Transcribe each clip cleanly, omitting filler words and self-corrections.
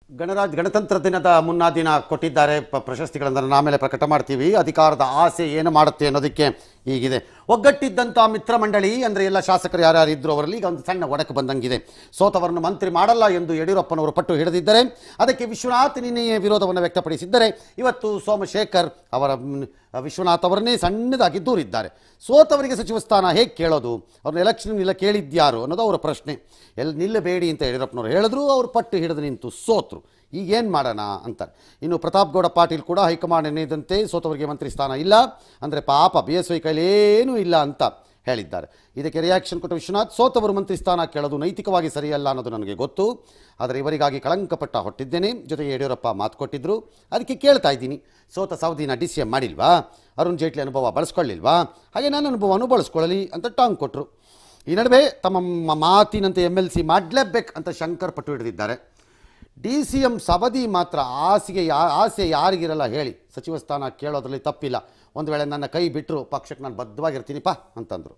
ಗಣತಂತ್ರ ದಿನದ ಮುನ್ನಾ ದಿನ ಕೊಟ್ಟಿದ್ದಾರೆ ಪ್ರಶಸ್ತಿಗಳನ್ನು ಆಮೇಲೆ ಪ್ರಕಟ ಮಾಡ್ತೀವಿ. ಅಧಿಕಾರದ ಆಸೆ ಏನು ಮಾಡುತ್ತೆ ಅನ್ನೋದಕ್ಕೆ ಹೀಗಿದೆ. ಒಗ್ಗಟ್ಟಿದ್ದಂಥ ಮಿತ್ರ ಮಂಡಳಿ ಅಂದರೆ ಎಲ್ಲ ಶಾಸಕರು ಯಾರ್ಯಾರು ಇದ್ರು ಅವರಲ್ಲಿ ಈಗ ಒಂದು ಸಣ್ಣ ಒಡಕು ಬಂದಂಗಿದೆ. ಸೋತವರನ್ನು ಮಂತ್ರಿ ಮಾಡಲ್ಲ ಎಂದು ಯಡಿಯೂರಪ್ಪನವರು ಪಟ್ಟು ಹಿಡಿದಿದ್ದರೆ ಅದಕ್ಕೆ ವಿಶ್ವನಾಥ್ ನಿನ್ನೆಯೇ ವಿರೋಧವನ್ನು ವ್ಯಕ್ತಪಡಿಸಿದ್ದರೆ ಇವತ್ತು ಸೋಮಶೇಖರ್ ಅವರ ವಿಶ್ವನಾಥ್ ಅವರನ್ನೇ ಸಣ್ಣದಾಗಿ ದೂರಿದ್ದಾರೆ. ಸೋತವರಿಗೆ ಸಚಿವ ಸ್ಥಾನ ಹೇಗೆ ಕೇಳೋದು, ಅವ್ರನ್ನ ಎಲೆಕ್ಷನ್ ಇಲ್ಲ ಕೇಳಿದ್ಯಾರು ಅನ್ನೋದು ಅವರ ಪ್ರಶ್ನೆ. ನಿಲ್ಲಬೇಡಿ ಅಂತ ಯಡಿಯೂರಪ್ಪನವರು ಹೇಳಿದ್ರು, ಅವರು ಪಟ್ಟು ಹಿಡಿದು ನಿಂತು ಸೋತರು. ಈಗೇನು ಮಾಡೋಣ ಅಂತಾರೆ. ಇನ್ನು ಪ್ರತಾಪ್ ಗೌಡ ಪಾಟೀಲ್ ಕೂಡ ಹೈಕಮಾಂಡ್ ನಿರ್ಣಯದಂತೆ ಸೋತವರಿಗೆ ಮಂತ್ರಿ ಸ್ಥಾನ ಇಲ್ಲ ಅಂದರೆ ಪಾಪ BSY ಕೈಲೇನೂ ಇಲ್ಲ ಅಂತ ಹೇಳಿದ್ದಾರೆ. ಇದಕ್ಕೆ ರಿಯಾಕ್ಷನ್ ಕೊಟ್ಟ ವಿಶ್ವನಾಥ್, ಸೋತವರು ಮಂತ್ರಿ ಸ್ಥಾನ ಕೇಳೋದು ನೈತಿಕವಾಗಿ ಸರಿಯಲ್ಲ ಅನ್ನೋದು ನನಗೆ ಗೊತ್ತು, ಆದರೆ ಇವರಿಗಾಗಿ ಕಳಂಕಪಟ್ಟ ಹೊಟ್ಟಿದ್ದೇನೆ. ಜೊತೆಗೆ ಯಡಿಯೂರಪ್ಪ ಮಾತು ಕೊಟ್ಟಿದ್ದರು, ಅದಕ್ಕೆ ಕೇಳ್ತಾ ಇದ್ದೀನಿ. ಸೋತ ಸವದಿನ DCM ಮಾಡಿಲ್ವಾ, ಅರುಣ್ ಜೇಟ್ಲಿ ಅನುಭವ ಬಳಸ್ಕೊಳ್ಳಿಲ್ವಾ, ಹಾಗೆ ನನ್ನ ಅನುಭವನೂ ಬಳಸ್ಕೊಳ್ಳಲಿ ಅಂತ ಟಾಂಗ್ ಕೊಟ್ಟರು. ಈ ನಡುವೆ ತಮ್ಮ ಮಾತಿನಂತೆ MLC ಮಾಡಲೇಬೇಕು ಅಂತ ಶಂಕರ್ ಪಟ್ಟು ಹಿಡಿದಿದ್ದಾರೆ. DCM ಸವದಿ ಮಾತ್ರ ಆಸೆ ಯಾರಿಗಿರಲ್ಲ ಹೇಳಿ, ಸಚಿವ ಸ್ಥಾನ ಕೇಳೋದ್ರಲ್ಲಿ ತಪ್ಪಿಲ್ಲ. ಒಂದು ವೇಳೆ ನನ್ನ ಕೈ ಬಿಟ್ಟರು ಪಕ್ಷಕ್ಕೆ ನಾನು ಬದ್ಧವಾಗಿರ್ತೀನಿಪ್ಪ ಅಂತಂದರು.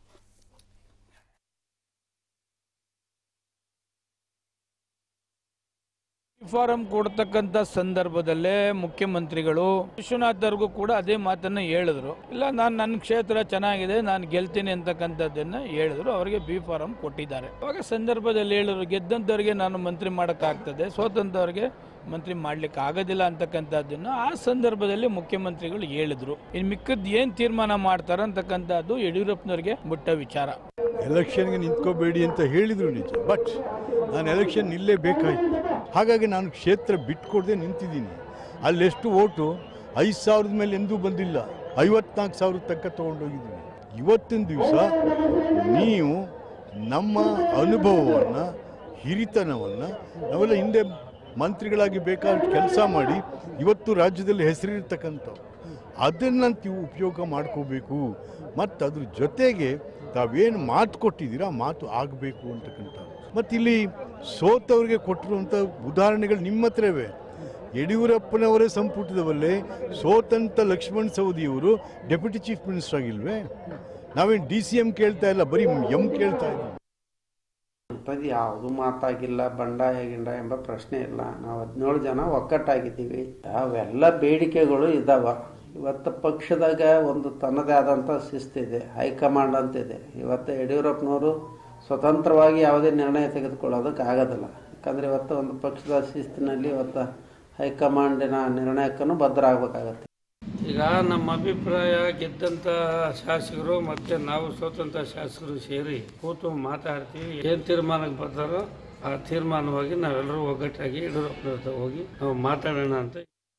ಫಾರಂ ಕೊಡ್ತಕ್ಕಂಥ ಸಂದರ್ಭದಲ್ಲೇ ಮುಖ್ಯಮಂತ್ರಿಗಳು ವಿಶ್ವನಾಥ್ವರೆಗೂ ಕೂಡ ಅದೇ ಮಾತನ್ನ ಹೇಳಿದ್ರು. ಇಲ್ಲ, ನನ್ನ ಕ್ಷೇತ್ರ ಚೆನ್ನಾಗಿದೆ, ನಾನು ಗೆಲ್ತೀನಿ ಅಂತಕ್ಕಂಥದ್ದನ್ನ ಹೇಳಿದ್ರು. ಅವರಿಗೆ ಬಿ ಫಾರಂ ಕೊಟ್ಟಿದ್ದಾರೆ. ಅವಾಗ ಸಂದರ್ಭದಲ್ಲಿ ಹೇಳಿದ್ರು, ಗೆದ್ದಂಥವ್ರಿಗೆ ನಾನು ಮಂತ್ರಿ ಮಾಡೋಕ್ಕಾಗ್ತದೆ, ಸೋತಂಥವ್ರಿಗೆ ಮಂತ್ರಿ ಮಾಡ್ಲಿಕ್ಕೆ ಆಗೋದಿಲ್ಲ ಅಂತಕ್ಕಂಥದ್ದನ್ನು ಆ ಸಂದರ್ಭದಲ್ಲಿ ಮುಖ್ಯಮಂತ್ರಿಗಳು ಹೇಳಿದ್ರು. ಇನ್ನು ಮಿಕ್ಕದ್ದು ಏನು ತೀರ್ಮಾನ ಮಾಡ್ತಾರೆ ಅಂತಕ್ಕಂಥದ್ದು ಯಡಿಯೂರಪ್ಪನವ್ರಿಗೆ ಬಿಟ್ಟ ವಿಚಾರ. ಎಲೆಕ್ಷನ್ಗೆ ನಿಂತ್ಕೋಬೇಡಿ ಅಂತ ಹೇಳಿದ್ರು ನಿಜ, ಬಟ್ ನಾನು ಎಲೆಕ್ಷನ್ ನಿಲ್ಲೇಬೇಕಾಯ್ತು. ಹಾಗಾಗಿ ನಾನು ಕ್ಷೇತ್ರ ಬಿಟ್ಕೊಡದೆ ನಿಂತಿದ್ದೀನಿ. ಅಲ್ಲೆಷ್ಟು ಓಟು 5,000 ಮೇಲೆ ಎಂದೂ ಬಂದಿಲ್ಲ, 54,000 ತನಕ ತೊಗೊಂಡೋಗಿದ್ದೀನಿ. ಇವತ್ತಿನ ದಿವಸ ನೀವು ನಮ್ಮ ಅನುಭವವನ್ನು, ಹಿರಿತನವನ್ನು, ನಾವೆಲ್ಲ ಹಿಂದೆ ಮಂತ್ರಿಗಳಾಗಿ ಬೇಕಾದ ಕೆಲಸ ಮಾಡಿ ಇವತ್ತು ರಾಜ್ಯದಲ್ಲಿ ಹೆಸರಿರ್ತಕ್ಕಂಥವು, ಅದನ್ನು ನೀವು ಉಪಯೋಗ ಮಾಡ್ಕೋಬೇಕು. ಮತ್ತು ಅದ್ರ ಜೊತೆಗೆ ತಾವೇನು ಮಾತು ಕೊಟ್ಟಿದ್ದೀರಾ ಮಾತು ಆಗಬೇಕು ಅಂತಕ್ಕಂಥದ್ದು. ಮತ್ತು ಇಲ್ಲಿ ಸೋತವ್ರಿಗೆ ಕೊಟ್ಟಿರುವಂಥ ಉದಾಹರಣೆಗಳು ನಿಮ್ಮ ಹತ್ರವೇ. ಯಡಿಯೂರಪ್ಪನವರೇ ಸಂಪುಟದವಲ್ಲೇ ಸೋತಂತ ಲಕ್ಷ್ಮಣ್ ಸವದಿಯವರು ಡೆಪ್ಯೂಟಿ ಚೀಫ್ ಮಿನಿಸ್ಟರ್ ಆಗಿಲ್ವೇ? ನಾವೇನು DCM ಕೇಳ್ತಾ ಇಲ್ಲ, ಬರೀ ಕೇಳ್ತಾ ಇದ್ದೀವಿ. ಅಂಥದ್ದು ಯಾವುದು ಮಾತಾಗಿಲ್ಲ, ಬಂಡಾಯ ಗಿಂಡಾಯ ಎಂಬ ಪ್ರಶ್ನೆ ಇಲ್ಲ. ನಾವು 17 ಜನ ಒಗ್ಗಟ್ಟಾಗಿದ್ದೀವಿ. ಅವೆಲ್ಲ ಬೇಡಿಕೆಗಳು ಇದ್ದಾವ. ಇವತ್ತು ಪಕ್ಷದಾಗ ಒಂದು ತನ್ನದೇ ಆದಂಥ ಶಿಸ್ತಿದೆ, ಹೈಕಮಾಂಡ್ ಅಂತಿದೆ. ಇವತ್ತು ಯಡಿಯೂರಪ್ಪನವರು ಸ್ವತಂತ್ರವಾಗಿ ಯಾವುದೇ ನಿರ್ಣಯ ತೆಗೆದುಕೊಳ್ಳೋದಕ್ಕೆ ಆಗೋದಿಲ್ಲ. ಯಾಕಂದರೆ ಇವತ್ತು ಒಂದು ಪಕ್ಷದ ಶಿಸ್ತಿನಲ್ಲಿ ಇವತ್ತು ಹೈಕಮಾಂಡಿನ ನಿರ್ಣಯಕ್ಕೂ ಬದ್ಧರಾಗಬೇಕಾಗತ್ತೆ. ಈಗ ನಮ್ಮ ಅಭಿಪ್ರಾಯ, ಗೆದ್ದಂಥ ಶಾಸಕರು ಮತ್ತು ನಾವು ಸೋತಂಥ ಶಾಸಕರು ಸೇರಿ ಕೂತು ಮಾತಾಡ್ತೀವಿ. ಏನು ತೀರ್ಮಾನಕ್ಕೆ ಬರ್ತಾರೋ ಆ ತೀರ್ಮಾನವಾಗಿ ನಾವೆಲ್ಲರೂ ಒಗ್ಗಟ್ಟಾಗಿ ಯಡಿಯೂರಪ್ಪನವ್ರ ಹೋಗಿ ನಾವು ಮಾತಾಡೋಣ ಅಂತ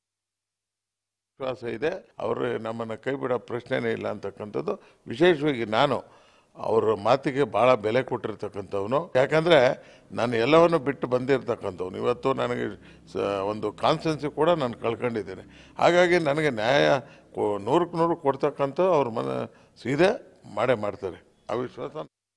ವಿಶ್ವಾಸ ಇದೆ. ಅವರು ನಮ್ಮನ್ನು ಕೈ ಬಿಡೋ ಪ್ರಶ್ನೆನೇ ಇಲ್ಲ ಅಂತಕ್ಕಂಥದ್ದು. ವಿಶೇಷವಾಗಿ ನಾನು ಅವರ ಮಾತಿಗೆ ಭಾಳ ಬೆಲೆ ಕೊಟ್ಟಿರ್ತಕ್ಕಂಥವನು. ಯಾಕಂದರೆ ನಾನು ಎಲ್ಲವನ್ನು ಬಿಟ್ಟು ಬಂದಿರತಕ್ಕಂಥವ್ನು. ಇವತ್ತು ನನಗೆ ಒಂದು ಕಾನ್ಸೆನ್ಸಿ ಕೂಡ ನಾನು ಕಳ್ಕೊಂಡಿದ್ದೇನೆ. ಹಾಗಾಗಿ ನನಗೆ ನ್ಯಾಯ 100ಕ್ಕೆ 100 ಕೊಡ್ತಕ್ಕಂಥ ಅವ್ರ ಸೀದೆ ಮಾಡೇ ಮಾಡ್ತಾರೆ. ಆ ವಿಶ್ವಾಸ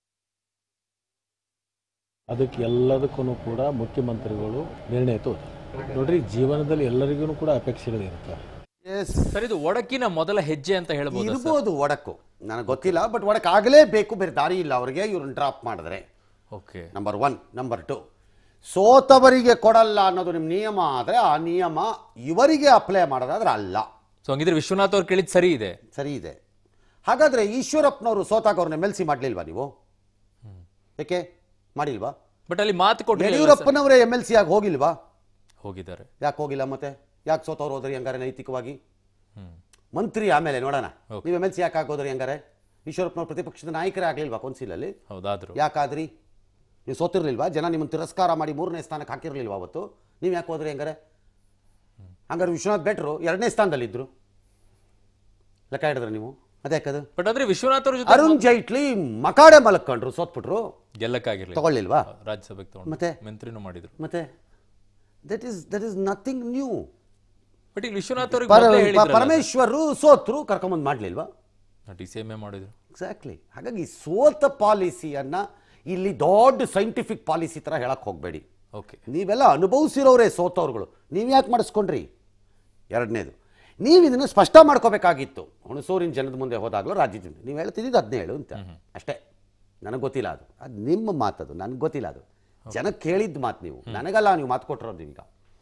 ಅದಕ್ಕೆ ಎಲ್ಲದಕ್ಕೂ ಕೂಡ ಮುಖ್ಯಮಂತ್ರಿಗಳು ನಿರ್ಣಯ ತೋರಿಸ್ತಾರೆ. ನೋಡ್ರಿ, ಜೀವನದಲ್ಲಿ ಎಲ್ಲರಿಗೂ ಕೂಡ ಅಪೇಕ್ಷೆಗಳಿರುತ್ತೆ. ಸರ್, ಇದು ಒಡಕಿನ ಮೊದಲ ಹೆಜ್ಜೆ ಅಂತ ಹೇಳ್ಬೋದು. ಇರ್ಬೋದು ಒಡಕು, ನನಗೆ ಗೊತ್ತಿಲ್ಲ. ಬಟ್ ಒಡಕು ಆಗಲೇಬೇಕು, ಬೇರೆ ದಾರಿ ಇಲ್ಲ ಅವರಿಗೆ. ಇವ್ರನ್ನ ಡ್ರಾಪ್ ಮಾಡಿದ್ರೆ ಓಕೆ, ನಂಬರ್ 1. ನಂಬರ್ 2, ಸೋತವರಿಗೆ ಕೊಡಲ್ಲ ಅನ್ನೋದು ನಿಮ್ಮ ನಿಯಮ ಆದರೆ ಆ ನಿಯಮ ಇವರಿಗೆ ಅಪ್ಲೈ ಮಾಡೋದಾದ್ರೆ ಅಲ್ಲ. ಸೊ ಹಂಗಿದ್ರೆ ವಿಶ್ವನಾಥ್ ಅವ್ರು ಕೇಳಿದ್ ಸರಿ ಇದೆ, ಸರಿ ಇದೆ. ಹಾಗಾದ್ರೆ ಈಶ್ವರಪ್ಪನವರು ಸೋತಾಗ ಅವ್ರನ್ನ MLC ಮಾಡಲಿಲ್ವಾ ನೀವು? ಯಾಕೆ ಮಾಡಿಲ್ವಾ? ಬಟ್ ಅಲ್ಲಿ ಮಾತು ಕೊಟ್ಟು ಯಡಿಯೂರಪ್ಪನವರೇ MLC ಆಗಿ ಹೋಗಿಲ್ವಾ? ಹೋಗಿದ್ದಾರೆ. ಯಾಕೆ ಹೋಗಿಲ್ಲ? ಮತ್ತೆ ಯಾಕೆ ಸೋತವ್ರು ಹೋದ್ರಿ ಹಂಗಾರೆ ನೈತಿಕವಾಗಿ? ಮಂತ್ರಿ ಆಮೇಲೆ ನೋಡೋಣ. ನೀವು MLC ಯಾಕೆ ಆಗೋದ್ರಿ ಹಂಗಾರೆ? ಈಶ್ವರಪ್ಪನವ್ರು ಪ್ರತಿಪಕ್ಷದ ನಾಯಕರೇ ಆಗಲಿಲ್ವಾ ಕೌನ್ಸಿಲಲ್ಲಿ? ಹೌದಾದ್ರು ಯಾಕಾದ್ರಿ? ನೀವು ಸೋತಿರ್ಲಿಲ್ವಾ? ಜನ ನಿಮ್ಮನ್ನು ತಿರಸ್ಕಾರ ಮಾಡಿ 3ನೇ ಸ್ಥಾನಕ್ಕೆ ಹಾಕಿರ್ಲಿಲ್ವಾ ಅವತ್ತು? ನೀವು ಯಾಕೆ ಹೋದ್ರಿ ಹಂಗಾರೆ? ಹಂಗಾರೆ ವಿಶ್ವನಾಥ್ ಬೆಟ್ರು 2ನೇ ಸ್ಥಾನದಲ್ಲಿದ್ದರು. ಲೆಕ್ಕ ಹಿಡಿದ್ರೆ ನೀವು ಅದ್ಯಾಕದು? ಬಟ್ ಅಂದ್ರೆ ವಿಶ್ವನಾಥ್ ಅವ್ರ ಜೊತೆ ಅರುಣ್ ಜೈಟ್ಲಿ ಮಕಾಡೆ ಮಲಕ್ಕೊಂಡ್ರು, ಸೋತ್ಬಿಟ್ರು, ಗೆಲ್ಲಕ್ಕಾಗಿರ್ಲಿ, ತಗೊಳ್ಳಿಲ್ವಾ? ರಾಜ್ಯಸಭೆಗೆ ತಗೊಂಡು ಮತ್ತೆ ಮಂತ್ರಿನೂ ಮಾಡಿದ್ರು. ಮತ್ತೆ that is nothing new. But ಈಗ ವಿಶ್ವನಾಥ್ ಅವ್ರಿಗೆ ಪರಮೇಶ್ವರು ಸೋತ್ರು, ಕರ್ಕೊಂಬಂದು ಮಾಡಲಿಲ್ವಾ? DCM ಮಾಡಿದ್ರು. ಎಕ್ಸಾಕ್ಟ್ಲಿ. ಹಾಗಾಗಿ ಸೋತ ಪಾಲಿಸಿಯನ್ನ ಇಲ್ಲಿ ದೊಡ್ಡ ಸೈಂಟಿಫಿಕ್ ಪಾಲಿಸಿ ಥರ ಹೇಳಕ್ಕೆ ಹೋಗಬೇಡಿ. ಓಕೆ, ನೀವೆಲ್ಲ ಅನುಭವಿಸಿರೋರೇ ಸೋತವ್ರುಗಳು, ನೀವು ಯಾಕೆ ಮಾಡಿಸ್ಕೊಂಡ್ರಿ? ಎರಡನೇದು, ನೀವು ಇದನ್ನು ಸ್ಪಷ್ಟ ಮಾಡ್ಕೋಬೇಕಾಗಿತ್ತು. ಹುಣಸೂರಿನ ಜನದ ಮುಂದೆ ಹೋದಾಗಲೂ ರಾಜ್ಯದಿಂದ ನೀವು ಹೇಳ್ತಿದ್ದು 17 ಅಂತ ಅಷ್ಟೇ. ನನಗೆ ಗೊತ್ತಿಲ್ಲ, ಅದು ನಿಮ್ಮ ಮಾತದು, ನನಗೆ ಗೊತ್ತಿಲ್ಲ. ಅದು ಜನಕ್ಕೆ ಕೇಳಿದ್ದು ಮಾತು. ನೀವು ನನಗಲ್ಲ, ನೀವು ಮಾತು ಕೊಟ್ಟಿರೋದು. ಈಗ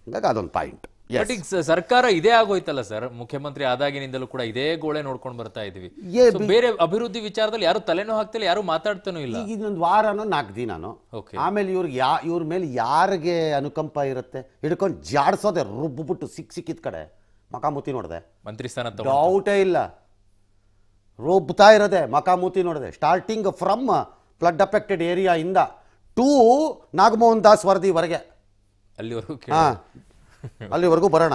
ಹಂಗಾಗಿ ಅದೊಂದು ಪಾಯಿಂಟ್. ಬಟ್ ಈಗ ಸರ್ಕಾರ ಇದೇ ಆಗೋಯ್ತಲ್ಲ ಸರ್, ಮುಖ್ಯಮಂತ್ರಿ ಆದಾಗಿನಿಂದಲೂ ಕೂಡ ಇದೇ ಗೋಳೆ ನೋಡ್ಕೊಂಡು ಬರ್ತಾ ಇದೀವಿ. So ಬೇರೆ ಅಭಿವೃದ್ಧಿ ವಿಚಾರದಲ್ಲಿ ಯಾರು ತಲೆನೂ ಹಾಕ್ತಿಲ್ಲ, ಯಾರು ಮಾತಾಡ್ತಾನೂ ಇಲ್ಲ. ಈಗ ಇನ್ನೊಂದು ವಾರನೋ 4 ದಿನಾನೋ ಆಮೇಲೆ ಇವ್ರ ಮೇಲೆ ಯಾರಿಗೆ ಅನುಕಂಪ ಇರುತ್ತೆ ಹಿಡ್ಕೊಂಡು ಜಾಡ್ಸೋದೆ, ರುಬ್ಬಿಬಿಟ್ಟು ಸಿಕ್ಕಿದ ಕಡೆ ಮಕಾಮೂತಿ ನೋಡಿದೆ ಮಂತ್ರಿ ಸ್ಥಾನ ಡೌಟೇ ಇಲ್ಲ, ರುಬ್ತಾ ಇರೋದೆ ಮಕಾಮೂತಿ ನೋಡಿದೆ. Starting from flood affected area ಇಂದ ಟು ನಾಗಮೋಹನ್ ದಾಸ್ ವರದಿವರೆಗೆ ಅಲ್ಲಿವರೆಗೂ ಬರೋಣ.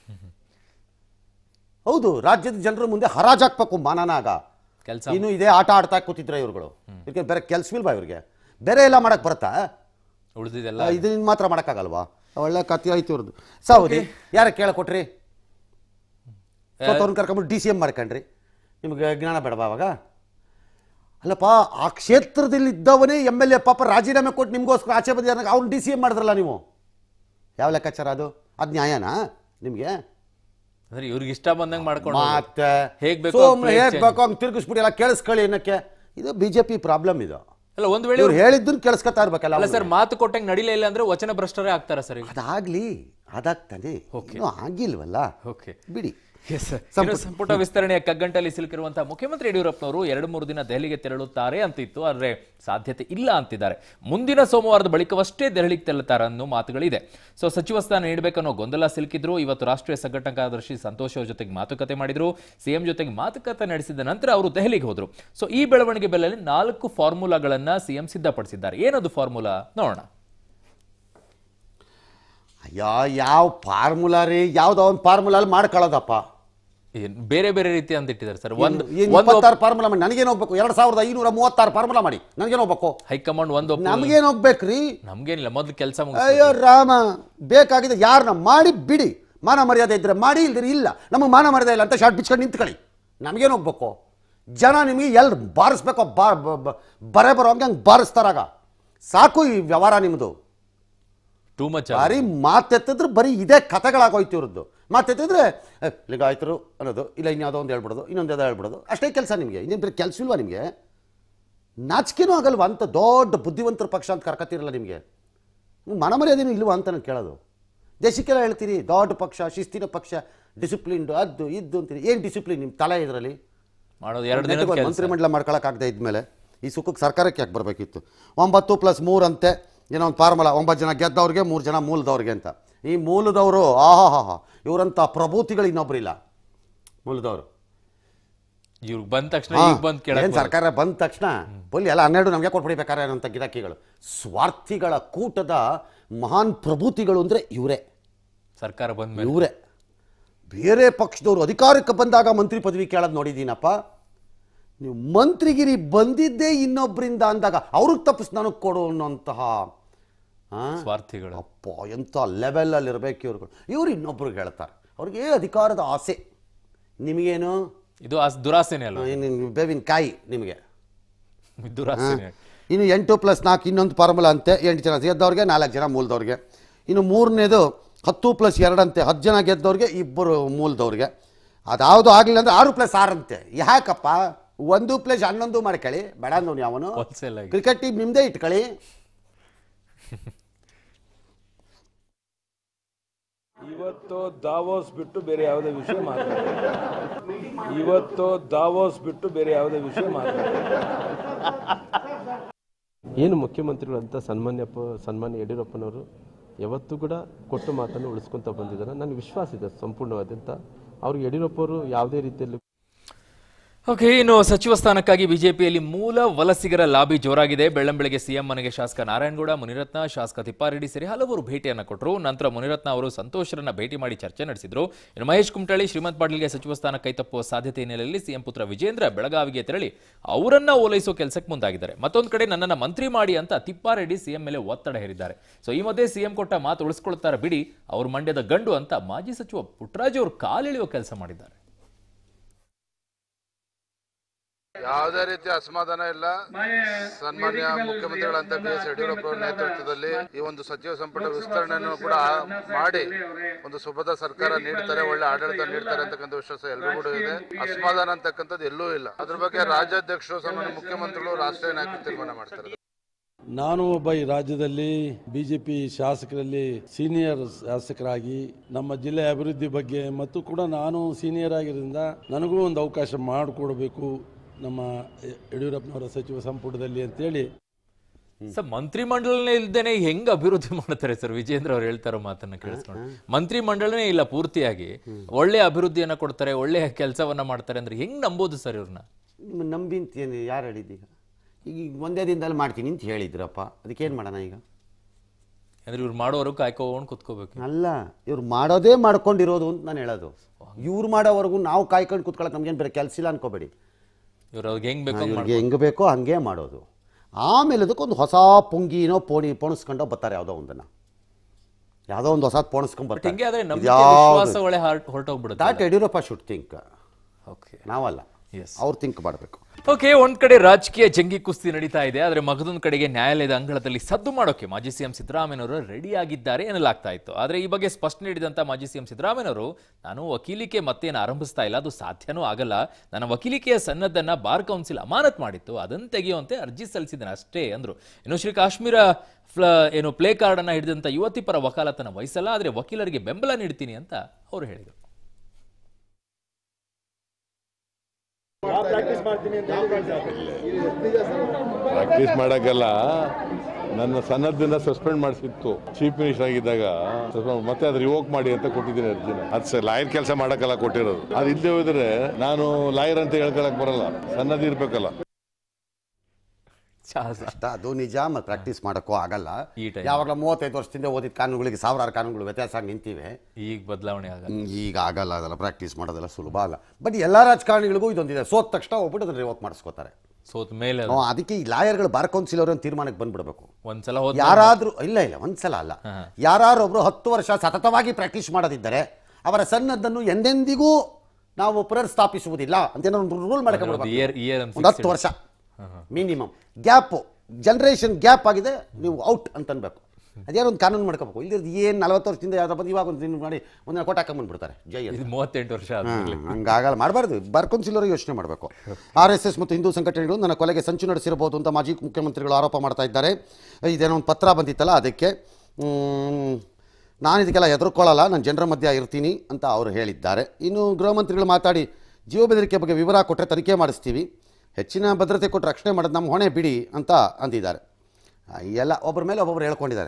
ಹೌದು, ರಾಜ್ಯದ ಜನರ ಮುಂದೆ ಹರಾಜಾಕ್ಬೇಕು ಮಾನನಾಗ. ಇನ್ನು ಇದೇ ಆಟ ಆಡ್ತಾ ಕೂತಿದ್ರೆ ಇವ್ರುಗಳು, ಇದಕ್ಕೆ ಬೇರೆ ಕೆಲ್ಸವಿಲ್ವಾ ಇವ್ರಿಗೆ? ಬೇರೆ ಎಲ್ಲ ಮಾಡಕ್ ಬರುತ್ತಾ? ಉಳಿದಿದೆಲ್ಲ ಇದನ್ನ ಮಾತ್ರ ಮಾಡೋಕ್ಕಾಗಲ್ವಾ? ಒಳ್ಳೆ ಕತ್ತಿ ಆಯ್ತು ಇವ್ರದ್ದು. ಸೌದಿ ಯಾರ ಕೇಳಕೊಟ್ರಿ? ಅವ್ರನ್ನ ಕರ್ಕೊಂಬಿಟ್ಟು DCM ಮಾಡ್ಕೊಂಡ್ರಿ. ನಿಮ್ಗೆ ಜ್ಞಾನ ಬೇಡವಾ ಅವಾಗ? ಅಲ್ಲಪ್ಪ, ಆ ಕ್ಷೇತ್ರದಲ್ಲಿ ಇದ್ದವನೇ MLA ಪಾಪ ರಾಜೀನಾಮೆ ಕೊಟ್ಟು ನಿಮ್ಗೋಸ್ಕರ ಆಚೆ ಬಂದಿದ್ದಾರೆ, ಅವ್ನು DCM ಮಾಡಿದ್ರಲ್ಲ ನೀವು. ಯಾವ ಲೆಕ್ಕಾಚಾರ ಅದು? ಅದು ನ್ಯಾಯನಾ ನಿಮಗೆ? ಇವ್ರಿಗೆ ಇಷ್ಟ ಬಂದಂಗೆ ಮಾಡ್ಕೊಂಡು ಮತ್ತೆ ಹೇಗ್ ಬೇಕೋ ಹಂಗೆ ತಿರುಗಿಸ್ಬಿಡಿ, ಎಲ್ಲ ಕೇಳಿಸ್ಕೊಳ್ಳಿ ಏನಕ್ಕೆ? ಇದು BJP ಪ್ರಾಬ್ಲಮ್. ಇದು ಅಲ್ಲ, ಒಂದ್ ವೇಳೆ ಇವ್ರು ಹೇಳಿದ್ದನ್ನು ಕೇಳಿಸ್ಕೊತಾ ಇರ್ಬೇಕಲ್ಲ. ಅಲ್ಲ ಸರ್, ಮಾತು ಕೊಟ್ಟಂಗೆ ನಡಿಲೇ ಇಲ್ಲ ಅಂದ್ರೆ ವಚನ ಭ್ರಷ್ಟರೇ ಆಗ್ತಾರ ಸರ್. ಅದಾಗ್ಲಿ, ಅದಾಗ್ತಾನೆ, ಆಗಿಲ್ವಲ್ಲ, ಬಿಡಿ. ಸಂಪುಟ ವಿಸ್ತರಣೆಯ ಕಗ್ಗಂಟಲ್ಲಿ ಸಿಲುಕಿರುವಂತಹ ಮುಖ್ಯಮಂತ್ರಿ ಯಡಿಯೂರಪ್ಪನವರು 2-3 ದಿನ ದೆಹಲಿಗೆ ತೆರಳುತ್ತಾರೆ ಅಂತಿತ್ತು, ಆದರೆ ಸಾಧ್ಯತೆ ಇಲ್ಲ ಅಂತಿದ್ದಾರೆ. ಮುಂದಿನ ಸೋಮವಾರದ ಬಳಿಕವಷ್ಟೇ ದೆಹಲಿಗೆ ತೆರಳುತ್ತಾರೆ ಅನ್ನೋ ಮಾತುಗಳಿದೆ. ಸಚಿವ ಸ್ಥಾನ ನೀಡಬೇಕನ್ನೋ ಗೊಂದಲ ಸಿಲುಕಿದ್ರು. ಇವತ್ತು ರಾಷ್ಟ್ರೀಯ ಸಂಘಟನಾ ಕಾರ್ಯದರ್ಶಿ ಸಂತೋಷ್ ಅವ್ರ ಜೊತೆಗೆ ಮಾತುಕತೆ ಮಾಡಿದ್ರು. ಸಿಎಂ ಜೊತೆಗೆ ಮಾತುಕತೆ ನಡೆಸಿದ ನಂತರ ಅವರು ದೆಹಲಿಗೆ ಹೋದ್ರು. ಈ ಬೆಳವಣಿಗೆ ಬೆನ್ನಲ್ಲೇ 4 ಫಾರ್ಮುಲಾಗಳನ್ನ ಸಿಎಂ ಸಿದ್ಧಪಡಿಸಿದ್ದಾರೆ. ಏನದು ಫಾರ್ಮುಲಾ ನೋಡೋಣ. ಅಯ್ಯೋ, ಯಾವ ಫಾರ್ಮುಲಾ ರೀ? ಯಾವ್ದೋ ಒಂದು ಫಾರ್ಮುಲಾ ಮಾಡ್ಕೊಳ್ಳೋದಪ್ಪ. ಬೇರೆ ಬೇರೆ ರೀತಿ ಅಂತ ಇಟ್ಟಿದ್ದಾರೆ ಸರ್. 26 ಫಾರ್ಮುಲಾ ಮಾಡಿ ನನಗೇನು ಹೋಗ್ಬೇಕು? 2536 ಫಾರ್ಮುಲಾ ಮಾಡಿ ನನಗೇನು ಹೋಗ್ಬೇಕು? ಹೈಕಮಾಂಡ್ ಒಂದು ನಮ್ಗೇನು ಹೋಗ್ಬೇಕ್ರಿ? ನಮ್ಗೇನಿಲ್ಲ, ಮೊದಲು ಕೆಲಸ. ಅಯ್ಯೋ ರಾಮ, ಬೇಕಾಗಿದೆ ಯಾರನ್ನ ಮಾಡಿ ಬಿಡಿ. ಮಾನ ಮರ್ಯಾದೆ ಇದ್ರೆ ಮಾಡಿ, ಇಲ್ದಿರಿ ಇಲ್ಲ. ನಮಗೆ ಮಾನ ಮರ್ಯಾದೆ ಇಲ್ಲ ಅಂತ ಶಾರ್ಟ್ ಬಿಚ್ಕೊಂಡು ನಿಂತ್ಕೊಳ್ಳಿ. ನಮಗೇನು ಹೋಗ್ಬೇಕು? ಜನ ನಿಮಗೆ ಎಲ್ಲಿ ಬಾರಿಸ್ಬೇಕೋ ಬರೇ ಬರೋ ಹಂಗೆ ಬಾರಿಸ್ತಾರಾಗ ಸಾಕು. ಈ ವ್ಯವಹಾರ ನಿಮ್ಮದು ಟೂ ಮಚ್. ಬರೀ ಮಾತೆತ್ತಿದ್ರೆ ಬರೀ ಇದೇ ಕಥೆಗಳಾಗೋಯ್ತು ಇವ್ರದ್ದು. ಮಾತೆತ್ತಿದ್ರೆ ಲಿಂಗಾಯತರು ಅನ್ನೋದು, ಇಲ್ಲ ಇನ್ಯಾವುದೋ ಒಂದು ಹೇಳ್ಬಿಡೋದು, ಇನ್ನೊಂದು ಯಾವುದೋ ಹೇಳ್ಬಿಡೋದು, ಅಷ್ಟೇ ಕೆಲಸ ನಿಮಗೆ. ಇನ್ನೇನು ಬೇರೆ ಕೆಲಸ ಇಲ್ವಾ ನಿಮಗೆ? ನಾಚಿಕೆನೂ ಆಗಲ್ವಾ ಅಂತ ದೊಡ್ಡ ಬುದ್ಧಿವಂತರ ಪಕ್ಷ ಅಂತ ಕರ್ಕತ್ತಿರಲ್ಲ ನಿಮಗೆ? ಮನ ಮರ್ಯಾದೇನೂ ಇಲ್ವಾ ಅಂತ ನಾನು ಕೇಳೋದು. ದೇಶಕ್ಕೆಲ್ಲ ಹೇಳ್ತೀರಿ ದೊಡ್ಡ ಪಕ್ಷ, ಶಿಸ್ತಿನ ಪಕ್ಷ, ಡಿಸಿಪ್ಲಿನ್ಡು, ಅದು ಇದು ಅಂತೀರಿ. ಏನು ಡಿಸಿಪ್ಲಿನ್ ನಿಮ್ಮ ತಲೆ ಇದರಲ್ಲಿ? ಮಂತ್ರಿಮಂಡಲ ಮಾಡ್ಕೊಳಕ್ಕಾಗದೆ ಇದ್ಮೇಲೆ ಈ ಸುಖಕ್ಕೆ ಸರ್ಕಾರಕ್ಕೆ ಯಾಕೆ ಬರಬೇಕಿತ್ತು? 9+3 ಅಂತೆ, ಏನೋ ಒಂದು ಫಾರ್ಮುಲಾ. 9 ಜನ ಗೆದ್ದವ್ರಿಗೆ, 3 ಜನ ಮೂಲದವ್ರಿಗೆ ಅಂತ. ಈ ಮೂಲದವರು ಇವರಂತ ಪ್ರಭೂತಿಗಳು ಇನ್ನೊಬ್ಬರಿಲ್ಲ. ಮೂಲದವರು ಇವ್ರಿಗೆ ಬಂದ ತಕ್ಷಣ ಏನು ಸರ್ಕಾರ ಬಂದ ತಕ್ಷಣ ಬಲ್ಲಿ ಎಲ್ಲ 12 ನಮಗೆ ಕೊಟ್ಬಿಡ್ಬೇಕಾರೆ ಅನ್ನೋಂಥ ಗಿರಾಕಿಗಳು, ಸ್ವಾರ್ಥಿಗಳ ಕೂಟದ ಮಹಾನ್ ಪ್ರಭೂತಿಗಳು ಅಂದರೆ ಇವರೇ. ಸರ್ಕಾರ ಬಂದ ಇವರೇ. ಬೇರೆ ಪಕ್ಷದವರು ಅಧಿಕಾರಕ್ಕೆ ಬಂದಾಗ ಮಂತ್ರಿ ಪದವಿ ಕೇಳೋದು ನೋಡಿದ್ದೀನಪ್ಪ. ನೀವು ಮಂತ್ರಿಗಿರಿ ಬಂದಿದ್ದೇ ಇನ್ನೊಬ್ಬರಿಂದ ಅಂದಾಗ ಅವ್ರಿಗೆ ತಪ್ಪಿಸಿ ನನಗೆ ಕೊಡು ಅನ್ನೋಂತಹ ಸ್ವಾರ್ಥಿಗಳು. ಅಪ್ಪ, ಎಂಥ ಲೆವೆಲಲ್ಲಿ ಇರಬೇಕು ಇವ್ರುಗಳು. ಇವ್ರು ಇನ್ನೊಬ್ರಿಗೆ ಹೇಳ್ತಾರೆ, ಅವ್ರಿಗೆ ಅಧಿಕಾರದ ಆಸೆ. ನಿಮಗೇನು ಇದು ದುರಾಸೆನೇ ಅಲ್ಲ, ಬೇವಿನ ಕಾಯಿ ನಿಮಗೆ ದುರಾಸೆನೇ. ಇನ್ನು 8+4 ಇನ್ನೊಂದು ಫಾರ್ಮುಲಾ ಅಂತೆ. 8 ಜನ ಗೆದ್ದವ್ರಿಗೆ, 4 ಜನ ಮೂಲದವ್ರಿಗೆ. ಇನ್ನು 3ನೇದು 10+2 ಅಂತೆ. 10 ಜನ ಗೆದ್ದವ್ರಿಗೆ, 2 ಮೂಲದವ್ರಿಗೆ. ಅದಾವುದು ಆಗಲಿಲ್ಲ ಅಂದರೆ 6+6 ಅಂತೆ. ಯಾಕಪ್ಪ? 1+11 ಮಾಡ್ಕೊಳ್ಳಿ, ಬೇಡ ಅಂದವ್ನು ಯಾವನು. ಕ್ರಿಕೆಟ್ ಟೀಮ್ ನಿಮ್ಮದೇ ಇಟ್ಕೊಳ್ಳಿ. ಇವತ್ತು ದಾವೋಸ್ ಬಿಟ್ಟು ಬೇರೆ ಯಾವುದೇ ವಿಷಯ ಮಾತಾಡಿ. ಇವತ್ತು ದಾವೋಸ್ ಬಿಟ್ಟು ಬೇರೆ ಯಾವುದೇ ವಿಷಯ ಮಾತಾಡಿ. ಏನು ಮುಖ್ಯಮಂತ್ರಿಗಳಂತ ಸನ್ಮಾನ್ಯ ಯಡಿಯೂರಪ್ಪನವರು ಯಾವತ್ತೂ ಕೂಡ ಕೊಟ್ಟ ಮಾತನ್ನು ಉಳಿಸ್ಕೊತ ಬಂದಿದ್ದಾರೆ. ನನಗೆ ವಿಶ್ವಾಸ ಇದೆ ಸಂಪೂರ್ಣವಾದಂಥ. ಅವ್ರಿಗೆ ಯಡಿಯೂರಪ್ಪವರು ಯಾವುದೇ ರೀತಿಯಲ್ಲಿ ಓಕೆ. ಇನ್ನು ಸಚಿವ ಸ್ಥಾನಕ್ಕಾಗಿ ಬಿಜೆಪಿಯಲ್ಲಿ ಮೂಲ ವಲಸಿಗರ ಲಾಬಿ ಜೋರಾಗಿದೆ. ಬೆಳ್ಳಂಬೆಳಗ್ಗೆ ಸಿಎಂ ಮನೆಗೆ ಶಾಸಕ ನಾರಾಯಣಗೌಡ, ಮುನಿರತ್ನ, ಶಾಸಕ ತಿಪ್ಪಾರೆಡ್ಡಿ ಸೇರಿ ಹಲವರು ಭೇಟಿಯನ್ನು ಕೊಟ್ಟರು. ನಂತರ ಮುನಿರತ್ನ ಅವರು ಸಂತೋಷರನ್ನ ಭೇಟಿ ಮಾಡಿ ಚರ್ಚೆ ನಡೆಸಿದ್ರು. ಇನ್ನು ಮಹೇಶ್ ಕುಮಟಳ್ಳಿ, ಶ್ರೀಮಂತ್ ಪಾಟೀಲ್ಗೆ ಸಚಿವ ಸ್ಥಾನ ಕೈತಪ್ಪುವ ಸಾಧ್ಯತೆ ಹಿನ್ನೆಲೆಯಲ್ಲಿ ಸಿಎಂ ಪುತ್ರ ವಿಜೇಂದ್ರ ಬೆಳಗಾವಿಗೆ ತೆರಳಿ ಅವರನ್ನ ಓಲೈಸೋ ಕೆಲಸಕ್ಕೆ ಮುಂದಾಗಿದ್ದಾರೆ. ಮತ್ತೊಂದು ಕಡೆ ನನ್ನನ್ನು ಮಂತ್ರಿ ಮಾಡಿ ಅಂತ ತಿಪ್ಪಾರೆಡ್ಡಿ ಸಿಎಂ ಮೇಲೆ ಒತ್ತಡ ಹೇರಿದ್ದಾರೆ. ಈ ಮಧ್ಯೆ ಸಿಎಂ ಕೊಟ್ಟ ಮಾತು ಉಳಿಸ್ಕೊಳ್ತಾರೆ ಬಿಡಿ, ಅವರು ಮಂಡ್ಯದ ಗಂಡು ಅಂತ ಮಾಜಿ ಸಚಿವ ಪುಟ್ಟರಾಜು ಅವರು ಕಾಲೆಳೆಯುವ ಕೆಲಸ ಮಾಡಿದ್ದಾರೆ. ಯಾವುದೇ ರೀತಿಯ ಅಸಮಾಧಾನ ಇಲ್ಲ. ಸನ್ಮಾನ್ಯ ಮುಖ್ಯಮಂತ್ರಿಗಳಂತ BS ಯಡಿಯೂರಪ್ಪ ಅವರ ನೇತೃತ್ವದಲ್ಲಿ ಈ ಒಂದು ಸಚಿವ ಸಂಪುಟ ವಿಸ್ತರಣೆಯನ್ನು ಕೂಡ ಮಾಡಿ ಒಂದು ಸುಭದ್ರ ಸರ್ಕಾರ ನೀಡ್ತಾರೆ, ಒಳ್ಳೆ ಆಡಳಿತ ನೀಡ್ತಾರೆ ಅಂತಕ್ಕಂಥ ವಿಶ್ವಾಸ ಎಲ್ಲರೂ ಕೂಡ ಇದೆ. ಅಸಮಾಧಾನ ಅಂತಕ್ಕಂಥದ್ದು ಎಲ್ಲೂ ಇಲ್ಲ. ಅದ್ರ ಬಗ್ಗೆ ರಾಜ್ಯಾಧ್ಯಕ್ಷರು, ಸನ್ಮಾನ್ಯ ಮುಖ್ಯಮಂತ್ರಿಗಳು, ರಾಷ್ಟ್ರೀಯ ನಾಯಕರು ತೀರ್ಮಾನ ಮಾಡ್ತಾರೆ. ನಾನು ಒಬ್ಬ ಈ ರಾಜ್ಯದಲ್ಲಿ ಬಿಜೆಪಿ ಶಾಸಕರಲ್ಲಿ ಸೀನಿಯರ್ ಶಾಸಕರಾಗಿ ನಮ್ಮ ಜಿಲ್ಲೆ ಅಭಿವೃದ್ಧಿ ಬಗ್ಗೆ ಮತ್ತು ಕೂಡ ನಾನು ಸೀನಿಯರ್ ಆಗಿರೋದ್ರಿಂದ ನನಗೂ ಒಂದು ಅವಕಾಶ ಮಾಡಿಕೊಡ್ಬೇಕು ನಮ್ಮ ಯಡಿಯೂರಪ್ಪನವರ ಸಚಿವ ಸಂಪುಟದಲ್ಲಿ ಅಂತೇಳಿ. ಸರ್, ಮಂತ್ರಿಮಂಡಲನೇ ಇಲ್ದೇನೆ ಹೆಂಗ್ ಅಭಿವೃದ್ಧಿ ಮಾಡ್ತಾರೆ ಸರ್? ವಿಜೇಂದ್ರ ಅವ್ರು ಹೇಳ್ತಾರೋ ಮಾತನ್ನ ಕೇಳಿಸ್ಕೊಂಡು, ಮಂತ್ರಿಮಂಡಲನೇ ಇಲ್ಲ ಪೂರ್ತಿಯಾಗಿ, ಒಳ್ಳೆ ಅಭಿವೃದ್ಧಿಯನ್ನ ಕೊಡ್ತಾರೆ, ಒಳ್ಳೆ ಕೆಲಸವನ್ನ ಮಾಡ್ತಾರೆ ಅಂದ್ರೆ ಹೆಂಗ್ ನಂಬೋದು ಸರ್ ಇವ್ರನ್ನ? ನಂಬಿಂತೇನು ಯಾರು ಹೇಳಿದ್ದೀಗ? ಈಗ ಒಂದೇ ದಿನದಲ್ಲಿ ಮಾಡ್ತೀನಿ ಅಂತ ಹೇಳಿದ್ರಪ್ಪ, ಅದಕ್ಕೇನು ಮಾಡೋಣ ಈಗ? ಅಂದ್ರೆ ಇವ್ರು ಮಾಡೋರು ಕಾಯ್ಕೊಂಡು ಕುತ್ಕೋಬೇಕು. ಅಲ್ಲ, ಇವ್ರು ಮಾಡೋದೇ ಮಾಡ್ಕೊಂಡಿರೋದು ಅಂತ ನಾನು ಹೇಳೋದು. ಇವ್ರು ಮಾಡೋವರೆಗೂ ನಾವು ಕಾಯ್ಕೊಂಡು ಕುತ್ಕೊಳ್ಳೋಕೆ ನಮ್ಗೇನು ಬೇರೆ ಕೆಲಸ ಇಲ್ಲ ಅನ್ಕೋಬೇಡಿ. ಇವ್ರು ಅವ್ರಿಗೆ ಹೆಂಗ್ ಬೇಕೋ ಇವ್ರಿಗೆ ಹೆಂಗೆ ಬೇಕೋ ಹಂಗೆ ಮಾಡೋದು. ಆಮೇಲೆ ಅದಕ್ಕೊಂದು ಹೊಸ ಪುಂಗಿನೋ ಪೋಣಿಸ್ಕೊಂಡೋ ಬರ್ತಾರೆ, ಯಾವುದೋ ಒಂದನ್ನು, ಯಾವುದೋ ಒಂದು ಹೊಸ ಪೋಣಿಸ್ಕೊಂಡು ಬರ್ತಾರೆ. ದಾಟ್ ಯಡಿಯೂರಪ್ಪ ಶುಡ್ ಥಿಂಕ್, ನಾವಲ್ಲ, ಅವ್ರು ಥಿಂಕ್ ಮಾಡಬೇಕು. ಓಕೆ, ಒಂದ್ ಕಡೆ ರಾಜಕೀಯ ಜಂಗಿ ಕುಸ್ತಿ ನಡೀತಾ ಇದೆ, ಆದ್ರೆ ಮಗದೊಂದ್ ಕಡೆಗೆ ನ್ಯಾಯಾಲಯದ ಅಂಗಳದಲ್ಲಿ ಸದ್ದು ಮಾಡೋಕೆ ಮಾಜಿ ಸಿಎಂ ಸಿದ್ದರಾಮಯ್ಯನವರು ರೆಡಿ ಆಗಿದ್ದಾರೆ ಎನ್ನಲಾಗ್ತಾ ಇತ್ತು. ಆದ್ರೆ ಈ ಬಗ್ಗೆ ಸ್ಪಷ್ಟನೆ ನೀಡಿದಂತ ಮಾಜಿ ಸಿಎಂ ಸಿದ್ದರಾಮಯ್ಯನವರು, ನಾನು ವಕೀಲಿಕೆ ಮತ್ತೇನು ಆರಂಭಿಸ್ತಾ ಇಲ್ಲ, ಅದು ಸಾಧ್ಯನೂ ಆಗಲ್ಲ, ನನ್ನ ವಕೀಲಿಕೆಯ ಸನ್ನದ್ದನ್ನ ಬಾರ್ ಕೌನ್ಸಿಲ್ ಅಮಾನತ್ ಮಾಡಿತ್ತು, ಅದನ್ನು ತೆಗೆಯುವಂತೆ ಅರ್ಜಿ ಸಲ್ಲಿಸಿದ್ದೇನೆ ಅಷ್ಟೇ ಅಂದ್ರು. ಇನ್ನು ಶ್ರೀ ಕಾಶ್ಮೀರ ಪ್ಲೇ ಕಾರ್ಡ್ ಅನ್ನ ಹಿಡಿದಂತ ಯುವತಿ ಪರ ವಕಾಲತನ ವಹಿಸಲ್ಲ, ಆದ್ರೆ ವಕೀಲರಿಗೆ ಬೆಂಬಲ ನೀಡ್ತೀನಿ ಅಂತ ಅವರು ಹೇಳಿದರು. ಪ್ರಾಕ್ಟೀಸ್ ಮಾಡಕ್ಕೆಲ್ಲ ನನ್ನ ಸನ್ನದ್ದಿಂದ ಸಸ್ಪೆಂಡ್ ಮಾಡಿಸಿತ್ತು ಚೀಫ್ ಮಿನಿಸ್ಟರ್ ಆಗಿದ್ದಾಗ. ಮತ್ತೆ ಅದು ರಿವೋಕ್ ಮಾಡಿ ಅಂತ ಕೊಟ್ಟಿದ್ದೀನಿ ಅರ್ಜಿನ. ಅದು ಲಾಯರ್ ಕೆಲಸ ಮಾಡಕ್ಕೆಲ್ಲ ಕೊಟ್ಟಿರೋದು. ಅದು ಇಲ್ಲದೆ ಹೋದ್ರೆ ನಾನು ಲಾಯರ್ ಅಂತ ಹೇಳ್ಕೊಳಕ್ ಬರಲ್ಲ, ಸನ್ನದ್ ಇರ್ಬೇಕಲ್ಲ. ಅದು ನಿಜ, ಮತ್ತು ಪ್ರಾಕ್ಟೀಸ್ ಮಾಡೋಕ್ಕೂ ಆಗಲ್ಲ. ಯಾವಾಗಲೂ 35 ವರ್ಷದಿಂದ ಓದಿದ ಕಾನೂನುಗಳಿಗೆ ಸಾವಿರಾರು ಕಾನೂನುಗಳು ವ್ಯತ್ಯಾಸ ಆಗಿ ನಿಂತಿವೆ. ಈಗ ಬದಲಾವಣೆ ಆಗಲ್ಲ, ಈಗ ಆಗಲ್ಲ, ಅದೆಲ್ಲ ಪ್ರಾಕ್ಟೀಸ್ ಮಾಡೋದೆಲ್ಲ ಸುಲಭ ಅಲ್ಲ. ಬಟ್ ಎಲ್ಲ ರಾಜಕಾರಣಿಗಳಿಗೂ ಇದೊಂದಿದೆ, ಸೋತ ತಕ್ಷಣ ಹೋಗ್ಬಿಟ್ಟು ಅದನ್ನ ರಿವೋಕ್ ಮಾಡಿಸ್ಕೋತಾರೆ. ಸೋತ ಮೇಲೆ ಅದಕ್ಕೆ ಈ ಲಾಯರ್ಗಳು ಬಾರ್ ಕೌನ್ಸಿಲ್ ಅವರ ತೀರ್ಮಾನಕ್ಕೆ ಬಂದ್ಬಿಡ್ಬೇಕು. ಒಂದ್ಸಲ ಯಾರಾದ್ರೂ ಇಲ್ಲ ಒಂದ್ಸಲ ಅಲ್ಲ, ಯಾರು ಒಬ್ರು 10 ವರ್ಷ ಸತತವಾಗಿ ಪ್ರಾಕ್ಟೀಸ್ ಮಾಡೋದಿದ್ದರೆ ಅವರ ಸನ್ನದ್ದನ್ನು ಎಂದೆಂದಿಗೂ ನಾವು ಪುನರ್ಸ್ಥಾಪಿಸುವುದಿಲ್ಲ ಅಂತ ಒಂದು ರೂಲ್ ಮಾಡ್ಕೊಳ್ಬೇಕು. 10 ವರ್ಷ ಮಿನಿಮಮ್ ಗ್ಯಾಪು, ಜನರೇಷನ್ ಗ್ಯಾಪ್ ಆಗಿದೆ, ನೀವು ಔಟ್ ಅಂತ ಅನ್ಬೇಕು. ಅದೇನೋ ಒಂದು ಕಾನೂನು ಮಾಡ್ಕೋಬೇಕು. ಇಲ್ಲದ ಏನು 40 ವರ್ಷದಿಂದ ಯಾವ್ದು ಬಂದು ಇವಾಗ ಒಂದು ಮಾಡಿ ಒಂದಿನ ಕೋಟ್ ಹಾಕೊಂಡ್ಬಿಡ್ತಾರೆ. ಜೈ 38 ವರ್ಷ ಹಂಗಾಗಲ್ಲ, ಮಾಡಬಾರ್ದು. ಬಾರ್ ಕೌನ್ಸಿಲರು ಯೋಚನೆ ಮಾಡಬೇಕು. RSS ಮತ್ತು ಹಿಂದೂ ಸಂಘಟನೆಗಳು ನನ್ನ ಕೊಲೆಗೆ ಸಂಚು ನಡೆಸಿರಬಹುದು ಅಂತ ಮಾಜಿ ಮುಖ್ಯಮಂತ್ರಿಗಳು ಆರೋಪ ಮಾಡ್ತಾ ಇದ್ದಾರೆ. ಇದೇನೋ ಒಂದು ಪತ್ರ ಬಂದಿತ್ತಲ್ಲ, ಅದಕ್ಕೆ ನಾನು ಇದಕ್ಕೆಲ್ಲ ಹೆದರ್ಕೊಳ್ಳಲ್ಲ, ನಾನು ಜನರ ಮಧ್ಯೆ ಇರ್ತೀನಿ ಅಂತ ಅವರು ಹೇಳಿದ್ದಾರೆ. ಇನ್ನು ಗೃಹ ಮಂತ್ರಿಗಳು ಮಾತಾಡಿ ಜೀವ ಬೆದರಿಕೆ ಬಗ್ಗೆ ವಿವರ ಕೊಟ್ಟರೆ ತನಿಖೆ ಮಾಡಿಸ್ತೀವಿ, ಹೆಚ್ಚಿನ ಭದ್ರತೆ ಕೊಟ್ಟು ರಕ್ಷಣೆ ಮಾಡೋದು ನಮ್ಮ ಹೊಣೆ ಬಿಡಿ ಅಂತ ಅಂದಿದ್ದಾರೆ. ಎಲ್ಲ ಒಬ್ಬರ ಮೇಲೆ ಒಬ್ಬೊಬ್ಬರು ಹೇಳ್ಕೊಂಡಿದ್ದಾರೆ.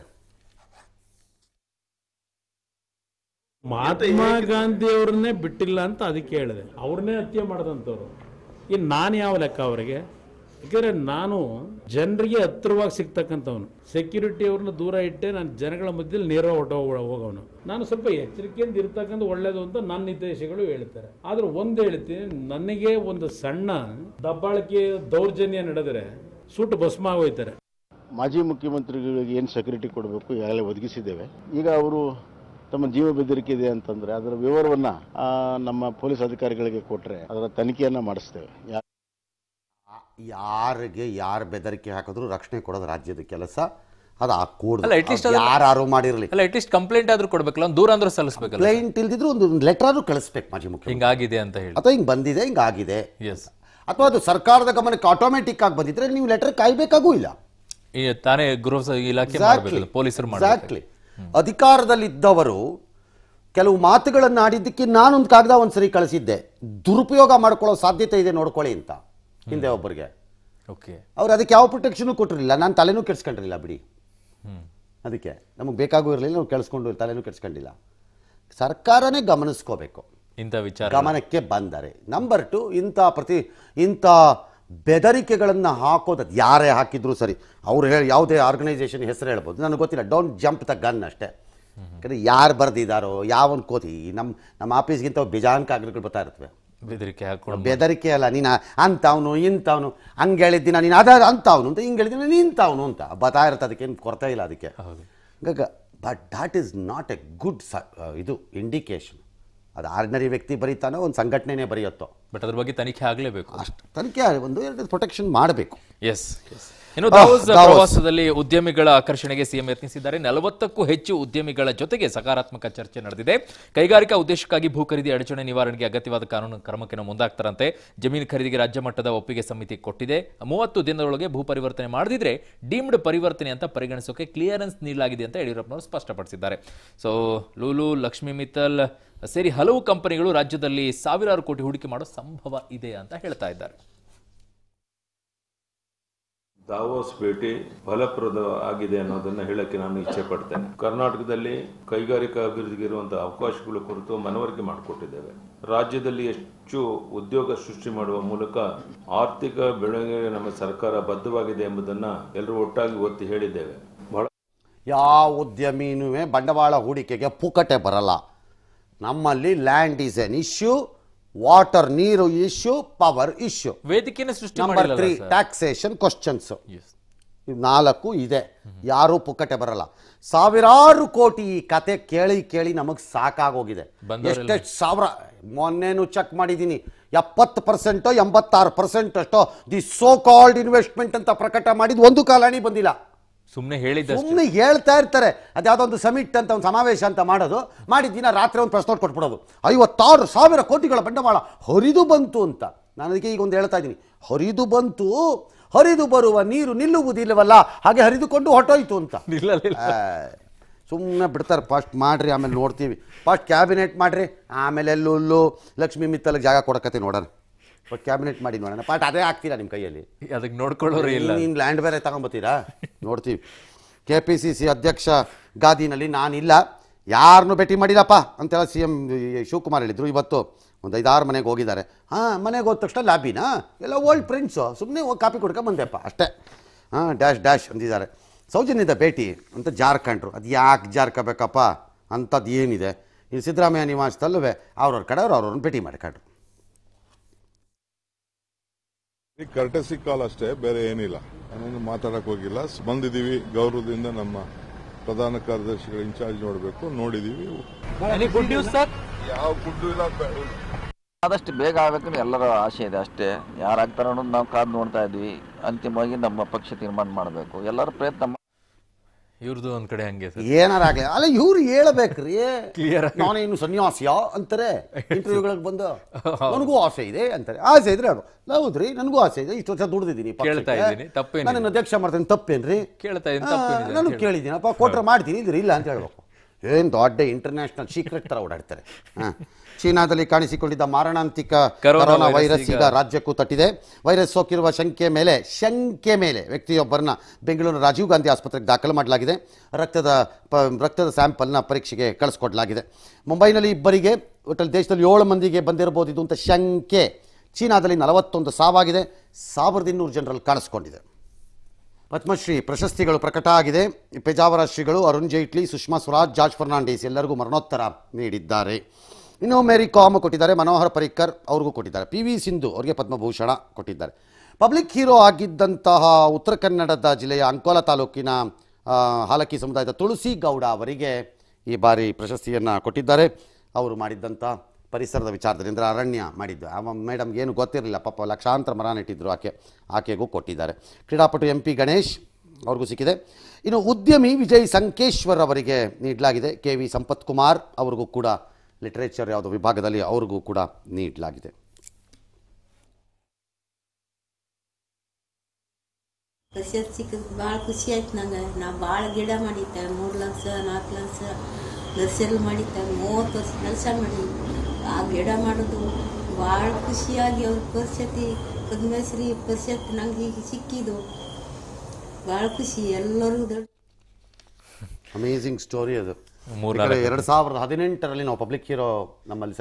ಮಹಾತ್ಮ ಗಾಂಧಿ ಅವ್ರನ್ನೇ ಬಿಟ್ಟಿಲ್ಲ ಅಂತ ಅದಕ್ಕೆ ಹೇಳಿದೆ, ಅವ್ರನ್ನೇ ಹತ್ಯೆ ಮಾಡಿದಂಥವ್ರು. ಇನ್ನು ನಾನು ಯಾವ ಲೆಕ್ಕ ಅವರಿಗೆ? ಯಾಕಂದರೆ ನಾನು ಜನರಿಗೆ ಹತ್ತಿರವಾಗಿ ಸಿಗ್ತಕ್ಕಂಥವನು, ಸೆಕ್ಯೂರಿಟಿ ಅವ್ರನ್ನ ದೂರ ಇಟ್ಟೆ, ನಾನು ಜನಗಳ ಮಧ್ಯದಲ್ಲಿ ನೇರವಾಗಿ ಹೋಗೋನು. ನಾನು ಸ್ವಲ್ಪ ಎಚ್ಚರಿಕೆಯಿಂದ ಇರ್ತಕ್ಕಂಥ ಒಳ್ಳೇದು ಅಂತ ನನ್ನ ನಿರ್ದೇಶಗಳು ಹೇಳ್ತಾರೆ. ಆದ್ರೆ ಒಂದು ಹೇಳ್ತೀನಿ, ನನಗೆ ಒಂದು ಸಣ್ಣ ದಬ್ಬಾಳಿಕೆ ದೌರ್ಜನ್ಯ ನಡೆದರೆ ಸುಟ್ಟು ಭಸ್ಮ ಆಗೋಯ್ತಾರೆ. ಮಾಜಿ ಮುಖ್ಯಮಂತ್ರಿಗಳಿಗೆ ಏನು ಸೆಕ್ಯೂರಿಟಿ ಕೊಡಬೇಕು ಈಗಾಗಲೇ ಒದಗಿಸಿದ್ದೇವೆ. ಈಗ ಅವರು ತಮ್ಮ ಜೀವ ಬೆದರಿಕೆ ಇದೆ ಅಂತಂದರೆ ಅದರ ವಿವರವನ್ನು ನಮ್ಮ ಪೊಲೀಸ್ ಅಧಿಕಾರಿಗಳಿಗೆ ಕೊಟ್ಟರೆ ಅದರ ತನಿಖೆಯನ್ನು ಮಾಡಿಸ್ತೇವೆ. ಯಾರಿಗೆ ಯಾರು ಬೆದರಿಕೆ ಹಾಕಿದ್ರು ರಕ್ಷಣೆ ಕೊಡೋದು ರಾಜ್ಯದ ಕೆಲಸ. ಅದು ಯಾರು ಮಾಡಿರಲಿ, ಅಟ್ಲೀಸ್ಟ್ ಕಂಪ್ಲೇಂಟ್ ಆದ್ರೂ ಕೊಡ್ಬೇಕಲ್ಲ, ಒಂದು ದೂರ ಅಂದ್ರೂ ಸಲ್ಲಿಸಬೇಕಲ್ಲ. ಕಂಪ್ಲೇಂಟ್ ಇಲ್ದಿದ್ರು ಒಂದು ಲೆಟರ್ ಆದ್ರೂ ಕಳಿಸ್ಬೇಕು ಮಾಜಿ ಮುಖ್ಯ, ಹಿಂಗಾಗಿದೆ ಅಂತ ಹೇಳಿ, ಅಥವಾ ಹಿಂಗೆ ಬಂದಿದೆ ಹಿಂಗಾಗಿದೆ, ಅಥವಾ ಅದು ಸರ್ಕಾರದ ಗಮನಕ್ಕೆ ಆಟೋಮೆಟಿಕ್ ಆಗಿ ಬಂದಿದ್ರೆ ನೀವು ಲೆಟರ್ ಕಾಯ್ಬೇಕಾಗೂ ಇಲ್ಲ. ತಾನೇ ಗೃಹ ಇಲಾಖೆ ಪೊಲೀಸರು ಎಕ್ಸಾಕ್ಟ್ಲಿ. ಅಧಿಕಾರದಲ್ಲಿದ್ದವರು ಕೆಲವು ಮಾತುಗಳನ್ನು ಆಡಿದ್ದಕ್ಕೆ ನಾನೊಂದು ಕಾಗದ ಒಂದ್ಸರಿ ಕಳಿಸಿದ್ದೆ, ದುರುಪಯೋಗ ಮಾಡ್ಕೊಳ್ಳೋ ಸಾಧ್ಯತೆ ಇದೆ ನೋಡ್ಕೊಳ್ಳಿ ಅಂತ ಹಿಂದೆ ಒಬ್ಬರಿಗೆ. ಅವ್ರು ಅದಕ್ಕೆ ಯಾವ ಪ್ರೊಟೆಕ್ಷನ್ ಕೊಟ್ಟಿರಲಿಲ್ಲ, ನಾನು ತಲೆನೂ ಕೆಡ್ಸ್ಕೊಂಡಿರಲಿಲ್ಲ ಬಿಡಿ. ಅದಕ್ಕೆ ನಮಗೆ ಬೇಕಾಗೂ ಇರಲಿಲ್ಲ, ನಾವು ಕೇಳಿಸ್ಕೊಂಡು ತಲೆನೂ ಕೆಡ್ಸ್ಕೊಂಡಿಲ್ಲ. ಸರ್ಕಾರನೇ ಗಮನಿಸ್ಕೋಬೇಕು ಇಂಥ ವಿಚಾರ, ಗಮನಕ್ಕೆ ಬಂದರೆ. ನಂಬರ್ 2, ಇಂಥ ಬೆದರಿಕೆಗಳನ್ನು ಹಾಕೋದು ಯಾರೇ ಹಾಕಿದ್ರು ಸರಿ, ಅವ್ರು ಯಾವುದೇ ಆರ್ಗನೈಸೇಷನ್ ಹೆಸರು ಹೇಳ್ಬೋದು, ನನಗೆ ಗೊತ್ತಿಲ್ಲ. ಡೋಂಟ್ ಜಂಪ್ ದ ಗನ್ ಅಷ್ಟೇ. ಯಾಕಂದರೆ ಯಾರು ಬರೆದಿದ್ದಾರೋ ಯಾವನ್ ಕೋತಿ, ನಮ್ಮ ಆಫೀಸ್ಗಿಂತ ಬೇಜಾನ್ ಕಾಗದಗಳು ಬರ್ತಾ ಇರ್ತವೆ. ಬೆದರಿಕೆ ಅಲ್ಲ, ನೀನು ಅಂಥವನು ಇಂಥವನು, ಹಂಗೆ ಹೇಳಿದ್ದಿನ ನೀನು ಅಂಥವನು ಅಂತ, ಹಿಂಗೆ ಹೇಳಿದ್ದೀನಿ ನೀನು ಇಂಥವನು ಅಂತ ಬರ್ತಾ ಇರುತ್ತೆ. ಅದಕ್ಕೇನು ಕೊರತೆ ಇಲ್ಲ ಅದಕ್ಕೆ. But that is not a good ಇದು ಇಂಡಿಕೇಶನ್. ಅದು ಆರ್ಡಿನರಿ ವ್ಯಕ್ತಿ ಬರೀತಾನೋ ಒಂದು ಸಂಘಟನೆನೇ ಬರೆಯುತ್ತೋ ಬಟ್ ಅದ್ರ ಬಗ್ಗೆ ತನಿಖೆ ಆಗಲೇಬೇಕು. ಅಷ್ಟು ತನಿಖೆ ಒಂದು ಎರಡು ಪ್ರೊಟೆಕ್ಷನ್ ಮಾಡಬೇಕು. ಎಸ್. ಇನ್ನು ದಾವೋಸ್ ಪ್ರವಾಸದಲ್ಲಿ ಉದ್ಯಮಿಗಳ ಆಕರ್ಷಣೆಗೆ ಸಿಎಂ ಯತ್ನಿಸಿದ್ದಾರೆ. 40ಕ್ಕೂ ಹೆಚ್ಚು ಉದ್ಯಮಿಗಳ ಜೊತೆಗೆ ಸಕಾರಾತ್ಮಕ ಚರ್ಚೆ ನಡೆದಿದೆ. ಕೈಗಾರಿಕಾ ಉದ್ದೇಶಕ್ಕಾಗಿ ಭೂ ಖರೀದಿ ಅಡಚಣೆ ನಿವಾರಣೆಗೆ ಅಗತ್ಯವಾದ ಕಾನೂನು ಕ್ರಮಕ್ಕೆ ಮುಂದಾಗ್ತಾರಂತೆ. ಜಮೀನು ಖರೀದಿಗೆ ರಾಜ್ಯ ಮಟ್ಟದ ಒಪ್ಪಿಗೆ ಸಮಿತಿ ಕೊಟ್ಟಿದೆ. 30 ದಿನದೊಳಗೆ ಭೂ ಪರಿವರ್ತನೆ ಮಾಡದಿದ್ರೆ ಡೀಮ್ಡ್ ಪರಿವರ್ತನೆ ಅಂತ ಪರಿಗಣಿಸೋಕೆ ಕ್ಲಿಯರೆನ್ಸ್ ನೀಡಲಾಗಿದೆ ಅಂತ ಯಡಿಯೂರಪ್ಪನವರು ಸ್ಪಷ್ಟಪಡಿಸಿದ್ದಾರೆ. ಸೊ ಲೂಲು, ಲಕ್ಷ್ಮಿ ಮಿತ್ತಲ್ ಸೇರಿ ಹಲವು ಕಂಪನಿಗಳು ರಾಜ್ಯದಲ್ಲಿ ಸಾವಿರಾರು ಕೋಟಿ ಹೂಡಿಕೆ ಮಾಡೋ ಸಂಭವ ಇದೆ ಅಂತ ಹೇಳ್ತಾ ಇದ್ದಾರೆ. ದಾವೋಸ್ ಭೇಟಿ ಫಲಪ್ರದ ಆಗಿದೆ ಅನ್ನೋದನ್ನ ಹೇಳಕ್ಕೆ ನಾನು ಇಚ್ಛೆ ಪಡ್ತೇನೆ. ಕರ್ನಾಟಕದಲ್ಲಿ ಕೈಗಾರಿಕಾ ಅಭಿವೃದ್ಧಿಗೆ ಇರುವಂತಹ ಅವಕಾಶಗಳ ಕುರಿತು ಮನವರಿಕೆ ಮಾಡಿಕೊಟ್ಟಿದ್ದೇವೆ. ರಾಜ್ಯದಲ್ಲಿ ಹೆಚ್ಚು ಉದ್ಯೋಗ ಸೃಷ್ಟಿ ಮಾಡುವ ಮೂಲಕ ಆರ್ಥಿಕ ಬೆಳವಣಿಗೆಗೆ ನಮ್ಮ ಸರ್ಕಾರ ಬದ್ಧವಾಗಿದೆ ಎಂಬುದನ್ನ ಎಲ್ಲರೂ ಒಟ್ಟಾಗಿ ಒತ್ತಿ ಹೇಳಿದ್ದೇವೆ. ಯಾವ ಉದ್ಯಮಿನೂ ಬಂಡವಾಳ ಹೂಡಿಕೆಗೆ ಪುಕ್ಕಟೆ ಬರಲ್ಲ. ನಮ್ಮಲ್ಲಿ land is an issue, water ನೀರು ಇಶ್ಯೂ, ಪವರ್ ಇಶ್ಯೂ. ವೇದಿಕೆನ ಸೃಷ್ಟಿ ನಂಬರ್ 3 ಟ್ಯಾಕ್ಸೇಷನ್ ಕ್ವಶನ್ಸ್. 4 ಇದೆ. ಯಾರೂ ಪುಕ್ಕಟೆ ಬರಲ್ಲ. ಸಾವಿರಾರು ಕೋಟಿ ಈ ಕತೆ ಕೇಳಿ ಕೇಳಿ ನಮಗೆ ಸಾಕಾಗೋಗಿದೆ. ಎಷ್ಟೆಷ್ಟು ಸಾವಿರ ಮೊನ್ನೆನೂ ಚೆಕ್ ಮಾಡಿದ್ದೀನಿ. 70% 86% ಅಷ್ಟೋ ದಿ ಸೋ ಕಾಲ್ಡ್ ಇನ್ವೆಸ್ಟ್ಮೆಂಟ್ ಅಂತ ಪ್ರಕಟ ಮಾಡಿದ್ದು ಒಂದು ಕಾಲನಿ ಬಂದಿಲ್ಲ. ಸುಮ್ಮನೆ ಹೇಳ್ತಾ ಇರ್ತಾರೆ. ಅದ್ಯಾವುದೋ ಒಂದು ಸಮಿಟ್ ಅಂತ ಒಂದು ಸಮಾವೇಶ ಅಂತ ಮಾಡೋದು, ಮಾಡಿದ್ದಿನ ರಾತ್ರಿ ಒಂದು ಪ್ರೆಸ್ ನೋಟ್ ಕೊಟ್ಬಿಡೋದು. 56,000 ಕೋಟಿಗಳ ಬಂಡವಾಳ ಹರಿದು ಬಂತು ಅಂತ. ನಾನು ಅದಕ್ಕೆ ಈಗ ಒಂದು ಹೇಳ್ತಾ ಇದ್ದೀನಿ, ಹರಿದು ಬಂತು, ಹರಿದು ಬರುವ ನೀರು ನಿಲ್ಲುವುದಿಲ್ಲವಲ್ಲ, ಹಾಗೆ ಹರಿದುಕೊಂಡು ಹೊಟ್ಟೋಯ್ತು ಅಂತ. ಸುಮ್ಮನೆ ಬಿಡ್ತಾರೆ. ಫಸ್ಟ್ ಮಾಡ್ರಿ, ಆಮೇಲೆ ನೋಡ್ತೀವಿ. ಫಸ್ಟ್ ಕ್ಯಾಬಿನೆಟ್ ಮಾಡ್ರಿ, ಆಮೇಲೆ ಎಲ್ಲೂ ಲಕ್ಷ್ಮೀ ಮಿತ್ತಲ್ಗೆ ಜಾಗ ಕೊಡಕತ್ತೆ ನೋಡೋಣ. ಕ್ಯಾಬಿನೆಟ್ ಮಾಡಿ ನೋಡೋಣ. ಪಾಟ್ ಅದೇ ಆಗ್ತೀರಾ ನಿಮ್ಮ ಕೈಯಲ್ಲಿ? ಅದಕ್ಕೆ ನೋಡ್ಕೊಳ್ಳೋರು ಇಲ್ಲ. ನೀನು ಲ್ಯಾಂಡ್ ಬೇರೆ ತಗೊಂಬತ್ತೀರಾ? ನೋಡ್ತೀವಿ. KPCC ಅಧ್ಯಕ್ಷ ಗಾದಿನಲ್ಲಿ ನಾನಿಲ್ಲ, ಯಾರನ್ನೂ ಭೇಟಿ ಮಾಡಿಲ್ಲಪ್ಪ ಅಂತೆಲ್ಲ CM ಶಿವಕುಮಾರ್ ಹೇಳಿದರು. ಇವತ್ತು ಒಂದು 5-6 ಮನೆಗೆ ಹೋಗಿದ್ದಾರೆ. ಮನೆಗೆ ಹೋದ ತಕ್ಷಣ ಲ್ಯಾಬಿನಾ ಎಲ್ಲ ಓಲ್ಡ್ ಫ್ರೆಂಡ್ಸು, ಸುಮ್ಮನೆ ಹೋಗಿ ಕಾಪಿ ಕೊಡ್ಕೊಂಬಂದೆಪ್ಪ ಅಷ್ಟೇ. ಡ್ಯಾಶ್ ಅಂದಿದ್ದಾರೆ. ಸೌಜನ್ಯದ ಭೇಟಿ ಅಂತ ಜಾರ್ಕೊಂಡ್ರು. ಅದು ಯಾಕೆ ಜಾರ್ಕೋಬೇಕಪ್ಪ? ಅಂಥದ್ದು ಏನಿದೆ? ಇಲ್ಲಿ ಸಿದ್ದರಾಮಯ್ಯ ನಿವಾಸದಲ್ಲೂ ಅವ್ರವ್ರ ಕಡೆಯವ್ರು ಅವ್ರವ್ರನ್ನ ಭೇಟಿ ಮಾಡ್ಕೊಂಡ್ರು. ಕರ್ಟಸಿ ಕಾಲ್ ಅಷ್ಟೇ, ಬೇರೆ ಏನಿಲ್ಲ. ನಾನೇನು ಮಾತಾಡಕ್ ಹೋಗಿಲ್ಲ. ಬಂದಿದ್ದೀವಿ ಗೌರವದಿಂದ. ನಮ್ಮ ಪ್ರಧಾನ ಕಾರ್ಯದರ್ಶಿಗಳ ಇನ್ಚಾರ್ಜ್ ನೋಡಬೇಕು, ನೋಡಿದೀವಿ. ಯಾವ ಗುಡ್ಡು ಇಲ್ಲ. ಆದಷ್ಟು ಬೇಗ ಆಗಬೇಕು ಎಲ್ಲರ ಆಸೆ ಇದೆ ಅಷ್ಟೇ. ಯಾರಾಗ್ತಾರ ಅನ್ನೋದು ನಾವು ಕಾದು ನೋಡ್ತಾ ಇದ್ವಿ. ಅಂತಿಮವಾಗಿ ನಮ್ಮ ಪಕ್ಷ ತೀರ್ಮಾನ ಮಾಡಬೇಕು. ಎಲ್ಲರ ಪ್ರಯತ್ನ. ಇವ್ರದ್ದು ಒಂದ್ ಕಡೆ ಹಂಗೆ ಏನಾರಾಗ್ಲಿ ಅಲ್ಲ, ಇವ್ರು ಹೇಳ್ಬೇಕ್ರಿ. ನಾನೇನು ಸನ್ಯಾಸಿಯ ಅಂತಾರೆ ಇಂಟರ್ವ್ಯೂಗಳಿಗೆ ಬಂದು. ನನಗೂ ಆಸೆ ಇದೆ ಅಂತಾರೆ. ಆಸೆ ಇದ್ರೆ ಅವರು ಹೌದ್ರಿ, ನನಗೂ ಆಸೆ ಇದೆ, ಇಷ್ಟು ವರ್ಷ ದುಡ್ದಿದ್ದೀನಿ, ನಾನು ಅಧ್ಯಕ್ಷ ಮಾಡ್ತೇನೆ, ತಪ್ಪೇನ್ರಿ? ನಾನು ಕೇಳಿದ್ದೀನಪ್ಪ, ಕೊಟ್ರೆ ಮಾಡ್ತೀನಿ, ಇದ್ರೆ ಇಲ್ಲ ಅಂತ ಹೇಳ್ಬೇಕು. ಏನು ದೊಡ್ಡ ಇಂಟರ್ನ್ಯಾಷನಲ್ ಸೀಕ್ರೆಟ್ ಥರ ಓಡಾಡ್ತಾರೆ. ಚೀನಾದಲ್ಲಿ ಕಾಣಿಸಿಕೊಂಡಿದ್ದ ಮಾರಣಾಂತಿಕ ಕೊರೋನಾ ವೈರಸ್ ಈಗ ರಾಜ್ಯಕ್ಕೂ ತಟ್ಟಿದೆ. ವೈರಸ್ ಸೋಕಿರುವ ಶಂಕೆ ಮೇಲೆ ವ್ಯಕ್ತಿಯೊಬ್ಬರನ್ನ ಬೆಂಗಳೂರಿನ ರಾಜೀವ್ ಗಾಂಧಿ ಆಸ್ಪತ್ರೆಗೆ ದಾಖಲು ಮಾಡಲಾಗಿದೆ. ರಕ್ತದ ಸ್ಯಾಂಪಲ್ನ ಪರೀಕ್ಷೆಗೆ ಕಳಿಸ್ಕೊಡ್ಲಾಗಿದೆ. ಮುಂಬೈನಲ್ಲಿ ಇಬ್ಬರಿಗೆ, ಒಟ್ಟಲ್ಲಿ ದೇಶದಲ್ಲಿ 7 ಮಂದಿಗೆ ಬಂದಿರಬಹುದು ಇದು ಅಂತ ಶಂಕೆ. ಚೀನಾದಲ್ಲಿ 41 ಸಾವಾಗಿದೆ. 1200 ಜನರಲ್ಲಿ ಕಾಣಿಸ್ಕೊಂಡಿದೆ. ಪದ್ಮಶ್ರೀ ಪ್ರಶಸ್ತಿಗಳು ಪ್ರಕಟ ಆಗಿದೆ. ಪೇಜಾವರ ಶ್ರೀಗಳು, ಅರುಣ್ ಜೈಟ್ಲಿ, ಸುಷ್ಮಾ ಸ್ವರಾಜ್, ಜಾರ್ಜ್ ಫರ್ನಾಂಡಿಸ್ ಎಲ್ಲರಿಗೂ ಮರಣೋತ್ತರ ನೀಡಿದ್ದಾರೆ. ಇನ್ನು ಮೇರಿ ಕಾಮ್ ಕೊಟ್ಟಿದ್ದಾರೆ, ಮನೋಹರ್ ಪರಿಕ್ಕರ್ ಅವ್ರಿಗೂ ಕೊಟ್ಟಿದ್ದಾರೆ, PV ಸಿಂಧು ಅವರಿಗೆ ಪದ್ಮಭೂಷಣ ಕೊಟ್ಟಿದ್ದಾರೆ. ಪಬ್ಲಿಕ್ ಹೀರೋ ಆಗಿದ್ದಂತಹ ಉತ್ತರ ಕನ್ನಡದ ಜಿಲ್ಲೆಯ ಅಂಕೋಲಾ ತಾಲೂಕಿನ ಹಾಲಕ್ಕಿ ಸಮುದಾಯದ ತುಳಸಿ ಗೌಡ ಅವರಿಗೆ ಈ ಬಾರಿ ಪ್ರಶಸ್ತಿಯನ್ನು ಕೊಟ್ಟಿದ್ದಾರೆ. ಅವರು ಮಾಡಿದ್ದಂಥ ಪರಿಸರದ ವಿಚಾರದಲ್ಲಿ, ಅಂದರೆ ಅರಣ್ಯ ಮಾಡಿದ್ದು. ಮೇಡಮ್ಗೆ ಏನು ಗೊತ್ತಿರಲಿಲ್ಲ ಪಾಪ, ಲಕ್ಷಾಂತರ ಮರ ನೆಟ್ಟಿದ್ರು. ಆಕೆಗೂ ಕೊಟ್ಟಿದ್ದಾರೆ. ಕ್ರೀಡಾಪಟು MP ಗಣೇಶ್ ಅವ್ರಿಗೂ ಸಿಕ್ಕಿದೆ. ಇನ್ನು ಉದ್ಯಮಿ ವಿಜಯ್ ಸಂಕೇಶ್ವರ್ ಅವರಿಗೆ ನೀಡಲಾಗಿದೆ. KV ಸಂಪತ್ ಕುಮಾರ್ ಅವ್ರಿಗೂ ಕೂಡ ಲಿಟ್ರೇಚರ್ ಯಾವುದೋ ವಿಭಾಗದಲ್ಲಿ ಅವ್ರಿಗೂ ಕೂಡ ನೀಡಲಾಗಿದೆ. ಸಿಕ್ಕಿದ್ದು ಭಾಳ ಖುಷಿ ಆಯ್ತು ನಂಗೆ. ನಾ ಭಾಳ ಗಿಡ ಮಾಡಿದ್ದೆ, 3 ಲಕ್ಷ 4 ಲಕ್ಷ ನರ್ಸರಿ ಮಾಡಿದ್ದೆ. 30 ವರ್ಷ ಕೆಲಸ ಮಾಡಿ ಆ ಗಿಡ ಮಾಡೋದು ಭಾಳ ಖುಷಿಯಾಗಿ ಅವ್ರ ಪರಿಸ್ಥಿತಿ ಪದ್ಮಶ್ರೀ ಪರಿಷತ್ ನಂಗೆ ಈಗ ಸಿಕ್ಕಿದ್ದು ಭಾಳ ಖುಷಿ. ಎಲ್ಲರೂ ದೊಡ್ಡ ಅಮೇಝಿಂಗ್ ಸ್ಟೋರಿ ಅದು. 2018ರಲ್ಲಿ ನಾವು ಪಬ್ಲಿಕ್ ಹೀರೋ ನಮ್ಮಲ್ಲಿ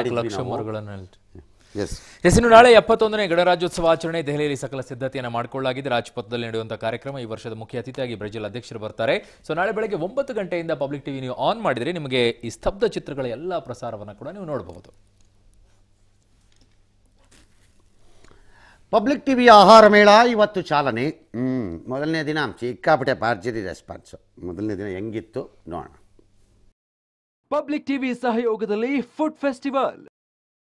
ಇನ್ನು ನಾಳೆ 71ನೇ ಗಣರಾಜ್ಯೋತ್ಸವ ಆಚರಣೆ ದೆಹಲಿಯಲ್ಲಿ ಸಕಲ ಸಿದ್ಧತೆಯನ್ನು ಮಾಡಿಕೊಳ್ಳಲಾಗಿದೆ. ರಾಜ್ಪಥದಲ್ಲಿ ನಡೆಯುವಂತಹ ಕಾರ್ಯಕ್ರಮ. ಈ ವರ್ಷದ ಮುಖ್ಯ ಅತಿಥಿಯಾಗಿ ಬ್ರೆಜಿಲ್ ಅಧ್ಯಕ್ಷರು ಬರ್ತಾರೆ. ಸೊ ನಾಳೆ ಬೆಳಗ್ಗೆ 9 ಗಂಟೆಯಿಂದ ಪಬ್ಲಿಕ್ ಟಿವಿ ನೀವು ಆನ್ ಮಾಡಿದರೆ ನಿಮಗೆ ಈ ಸ್ತಬ್ಧ ಚಿತ್ರಗಳ ಎಲ್ಲ ಪ್ರಸಾರವನ್ನು ಕೂಡ ನೀವು ನೋಡಬಹುದು. ಪಬ್ಲಿಕ್ ಟಿವಿ ಆಹಾರ ಮೇಳ ಇವತ್ತು ಚಾಲನೆ. ಮೊದಲನೇ ದಿನ ಸಿಕ್ಕಾಪಟ್ಟೆ ಭರ್ಜರಿ ರೆಸ್ಪಾನ್ಸು. ಮೊದಲನೇ ದಿನ ಹೆಂಗಿತ್ತು ನೋಡೋಣ. ಪಬ್ಲಿಕ್ ಟಿವಿ ಸಹಯೋಗದಲ್ಲಿ ಫುಡ್ ಫೆಸ್ಟಿವಲ್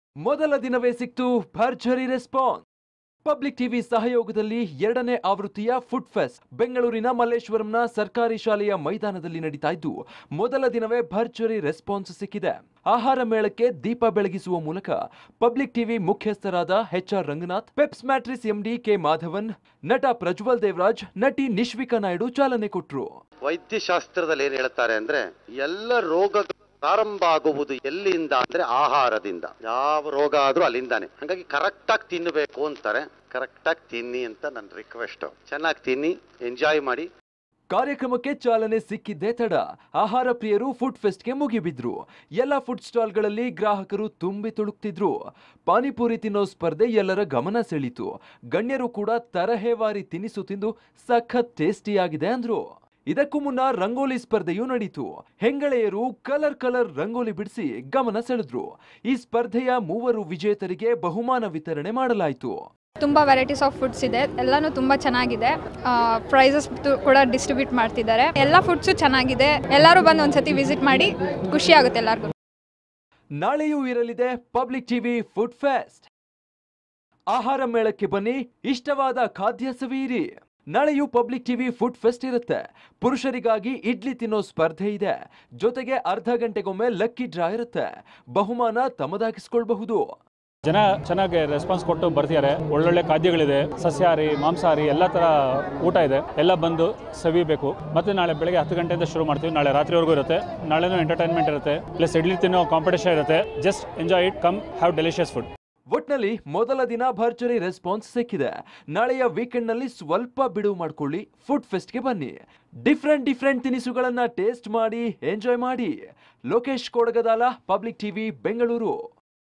ಮೊದಲ ದಿನವೇ ಸಿಕ್ತು ಭರ್ಜರಿ ರೆಸ್ಪಾನ್ಸ್. ಪಬ್ಲಿಕ್ ಟಿವಿ ಸಹಯೋಗದಲ್ಲಿ 2ನೇ ಆವೃತ್ತಿಯ ಫುಡ್ ಫೆಸ್ಟ್ ಬೆಂಗಳೂರಿನ ಮಲ್ಲೇಶ್ವರಂನ ಸರ್ಕಾರಿ ಶಾಲೆಯ ಮೈದಾನದಲ್ಲಿ ನಡೀತಾ ಇದ್ದು ಮೊದಲ ದಿನವೇ ಭರ್ಜರಿ ರೆಸ್ಪಾನ್ಸ್ ಸಿಕ್ಕಿದೆ. ಆಹಾರ ಮೇಳಕ್ಕೆ ದೀಪ ಬೆಳಗಿಸುವ ಮೂಲಕ ಪಬ್ಲಿಕ್ ಟಿವಿ ಮುಖ್ಯಸ್ಥರಾದ HR Ranganath, Peps mattress MD K Madhavan, ನಟ ಪ್ರಜ್ವಲ್ ದೇವರಾಜ್, ನಟಿ ನಿಶ್ವಿಕಾ ನಾಯ್ಡು ಚಾಲನೆ ಕೊಟ್ಟರು. ವೈದ್ಯಶಾಸ್ತ್ರದಲ್ಲಿ ಏನ್ ಹೇಳ್ತಾರೆ ಅಂದ್ರೆ ಎಲ್ಲ ರೋಗಗಳು ಪ್ರಾರಂಭ ಆಗುವುದು ಎಲ್ಲಿಂದ ಅಂದ್ರೆ ಆಹಾರದಿಂದ. ಯಾವ ರೋಗ ಆದ್ರೂ ಅಲ್ಲಿಂದಾನೆ. ಹಾಗಾಗಿ ಕರೆಕ್ಟ್ ಆಗಿ ತಿನ್ನಬೇಕು ಅಂತಾರೆ. ಕರೆಕ್ಟ್ ಆಗಿ ತಿನ್ನಿ ಅಂತ ನನ್ನ ರಿಕ್ವೆಸ್ಟ್. ಚೆನ್ನಾಗಿ ತಿನ್ನಿ, ಎಂಜಾಯ್ ಮಾಡಿ. ಕಾರ್ಯಕ್ರಮಕ್ಕೆ ಚಾಲನೆ ಸಿಕ್ಕಿದ್ದೇ ತಡ ಆಹಾರ ಪ್ರಿಯರು ಫುಡ್ ಫೆಸ್ಟ್ಗೆ ಮುಗಿಬಿದ್ರು. ಎಲ್ಲ ಫುಡ್ ಸ್ಟಾಲ್ಗಳಲ್ಲಿ ಗ್ರಾಹಕರು ತುಂಬಿ ತುಳುಕ್ತಿದ್ರು. ಪಾನಿಪುರಿ ತಿನ್ನೋ ಸ್ಪರ್ಧೆ ಎಲ್ಲರ ಗಮನ ಸೆಳೀತು. ಗಣ್ಯರು ಕೂಡ ತರಹೇವಾರಿ ತಿನಿಸು ತಿಂದು ಸಖತ್ ಟೇಸ್ಟಿಯಾಗಿದೆ ಅಂದ್ರು. ಇದಕ್ಕೂ ಮುನ್ನ ರಂಗೋಲಿ ಸ್ಪರ್ಧೆಯೂ ನಡೀತು. ಹೆಂಗಳೆಯರು ಕಲರ್ ರಂಗೋಲಿ ಬಿಡಿಸಿ ಗಮನ ಸೆಳೆದ್ರು. ಈ ಸ್ಪರ್ಧೆಯ 3 ವಿಜೇತರಿಗೆ ಬಹುಮಾನ ವಿತರಣೆ ಮಾಡಲಾಯಿತು. ತುಂಬ ವೆರೈಟೀಸ್ ಆಫ್ ಫುಡ್ಸ್ ಇದೆ, ಎಲ್ಲಾನು ತುಂಬ ಚೆನ್ನಾಗಿದೆ. ಪ್ರೈಸಸ್ ಕೂಡ ಡಿಸ್ಟ್ರಿಬ್ಯೂಟ್ ಮಾಡ್ತಿದ್ದಾರೆ. ಎಲ್ಲ ಫುಡ್ಸು ಚೆನ್ನಾಗಿದೆ. ಎಲ್ಲರೂ ಬಂದು ಒಂದ್ಸತಿ ವಿಸಿಟ್ ಮಾಡಿ, ಖುಷಿ ಆಗುತ್ತೆ ಎಲ್ಲರಿಗೂ. ನಾಳೆಯೂ ಇರಲಿದೆ ಪಬ್ಲಿಕ್ ಟಿವಿ ಫುಡ್ ಫೆಸ್ಟ್. ಆಹಾರ ಮೇಳಕ್ಕೆ ಬನ್ನಿ, ಇಷ್ಟವಾದ ಖಾದ್ಯ ಸವಿಯಿರಿ. ನಾಳೆಯೂ ಪಬ್ಲಿಕ್ ಟಿವಿ ಫುಡ್ ಫೆಸ್ಟ್ ಇರುತ್ತೆ. ಪುರುಷರಿಗಾಗಿ ಇಡ್ಲಿ ತಿನ್ನೋ ಸ್ಪರ್ಧೆ ಇದೆ. ಜೊತೆಗೆ ಅರ್ಧ ಗಂಟೆಗೊಮ್ಮೆ ಲಕ್ಕಿ ಡ್ರಾ ಇರುತ್ತೆ. ಬಹುಮಾನ ತಮ್ಮದಾಗಿಸ್ಕೊಳ್ಬಹುದು. ಜನ ಚೆನ್ನಾಗಿ ರೆಸ್ಪಾನ್ಸ್ ಕೊಟ್ಟು ಬರ್ತಿದ್ದಾರೆ. ಒಳ್ಳೊಳ್ಳೆ ಖಾದ್ಯಗಳಿದೆ, ಸಸ್ಯಾಹಾರಿ, ಮಾಂಸಾಹಾರಿ ಎಲ್ಲ ತರ ಊಟ ಇದೆ. ಎಲ್ಲ ಬಂದು ಸವಿಬೇಕು. ಮತ್ತೆ ನಾಳೆ ಬೆಳಗ್ಗೆ 10 ಗಂಟೆಯಿಂದ ಶುರು ಮಾಡ್ತೀವಿ. ನಾಳೆ ರಾತ್ರಿವರೆಗೂ ಇರುತ್ತೆ. ನಾಳೆನೂ ಎಂಟರ್ಟೈನ್ಮೆಂಟ್ ಇರುತ್ತೆ. ಪ್ಲಸ್ ಇಡ್ಲಿ ತಿನ್ನೋ ಕಾಂಪಿಟೇಷನ್ ಇರುತ್ತೆ. Just enjoy it, come have delicious food. ಒಟ್ನಲ್ಲಿ ಮೊದಲ ದಿನ ಭರ್ಜರಿ ರೆಸ್ಪಾನ್ಸ್ ಸಿಕ್ಕಿದೆ. ನಾಳೆಯ ವೀಕೆಂಡ್ನಲ್ಲಿ ಸ್ವಲ್ಪ ಬಿಡುವು ಮಾಡ್ಕೊಳ್ಳಿ, ಫುಡ್ ಫೆಸ್ಟ್ಗೆ ಬನ್ನಿ. ಡಿಫ್ರೆಂಟ್ ತಿನಿಸುಗಳನ್ನ ಟೇಸ್ಟ್ ಮಾಡಿ ಎಂಜಾಯ್ ಮಾಡಿ. Lokesh Kodagadala, public TV, Bengaluru.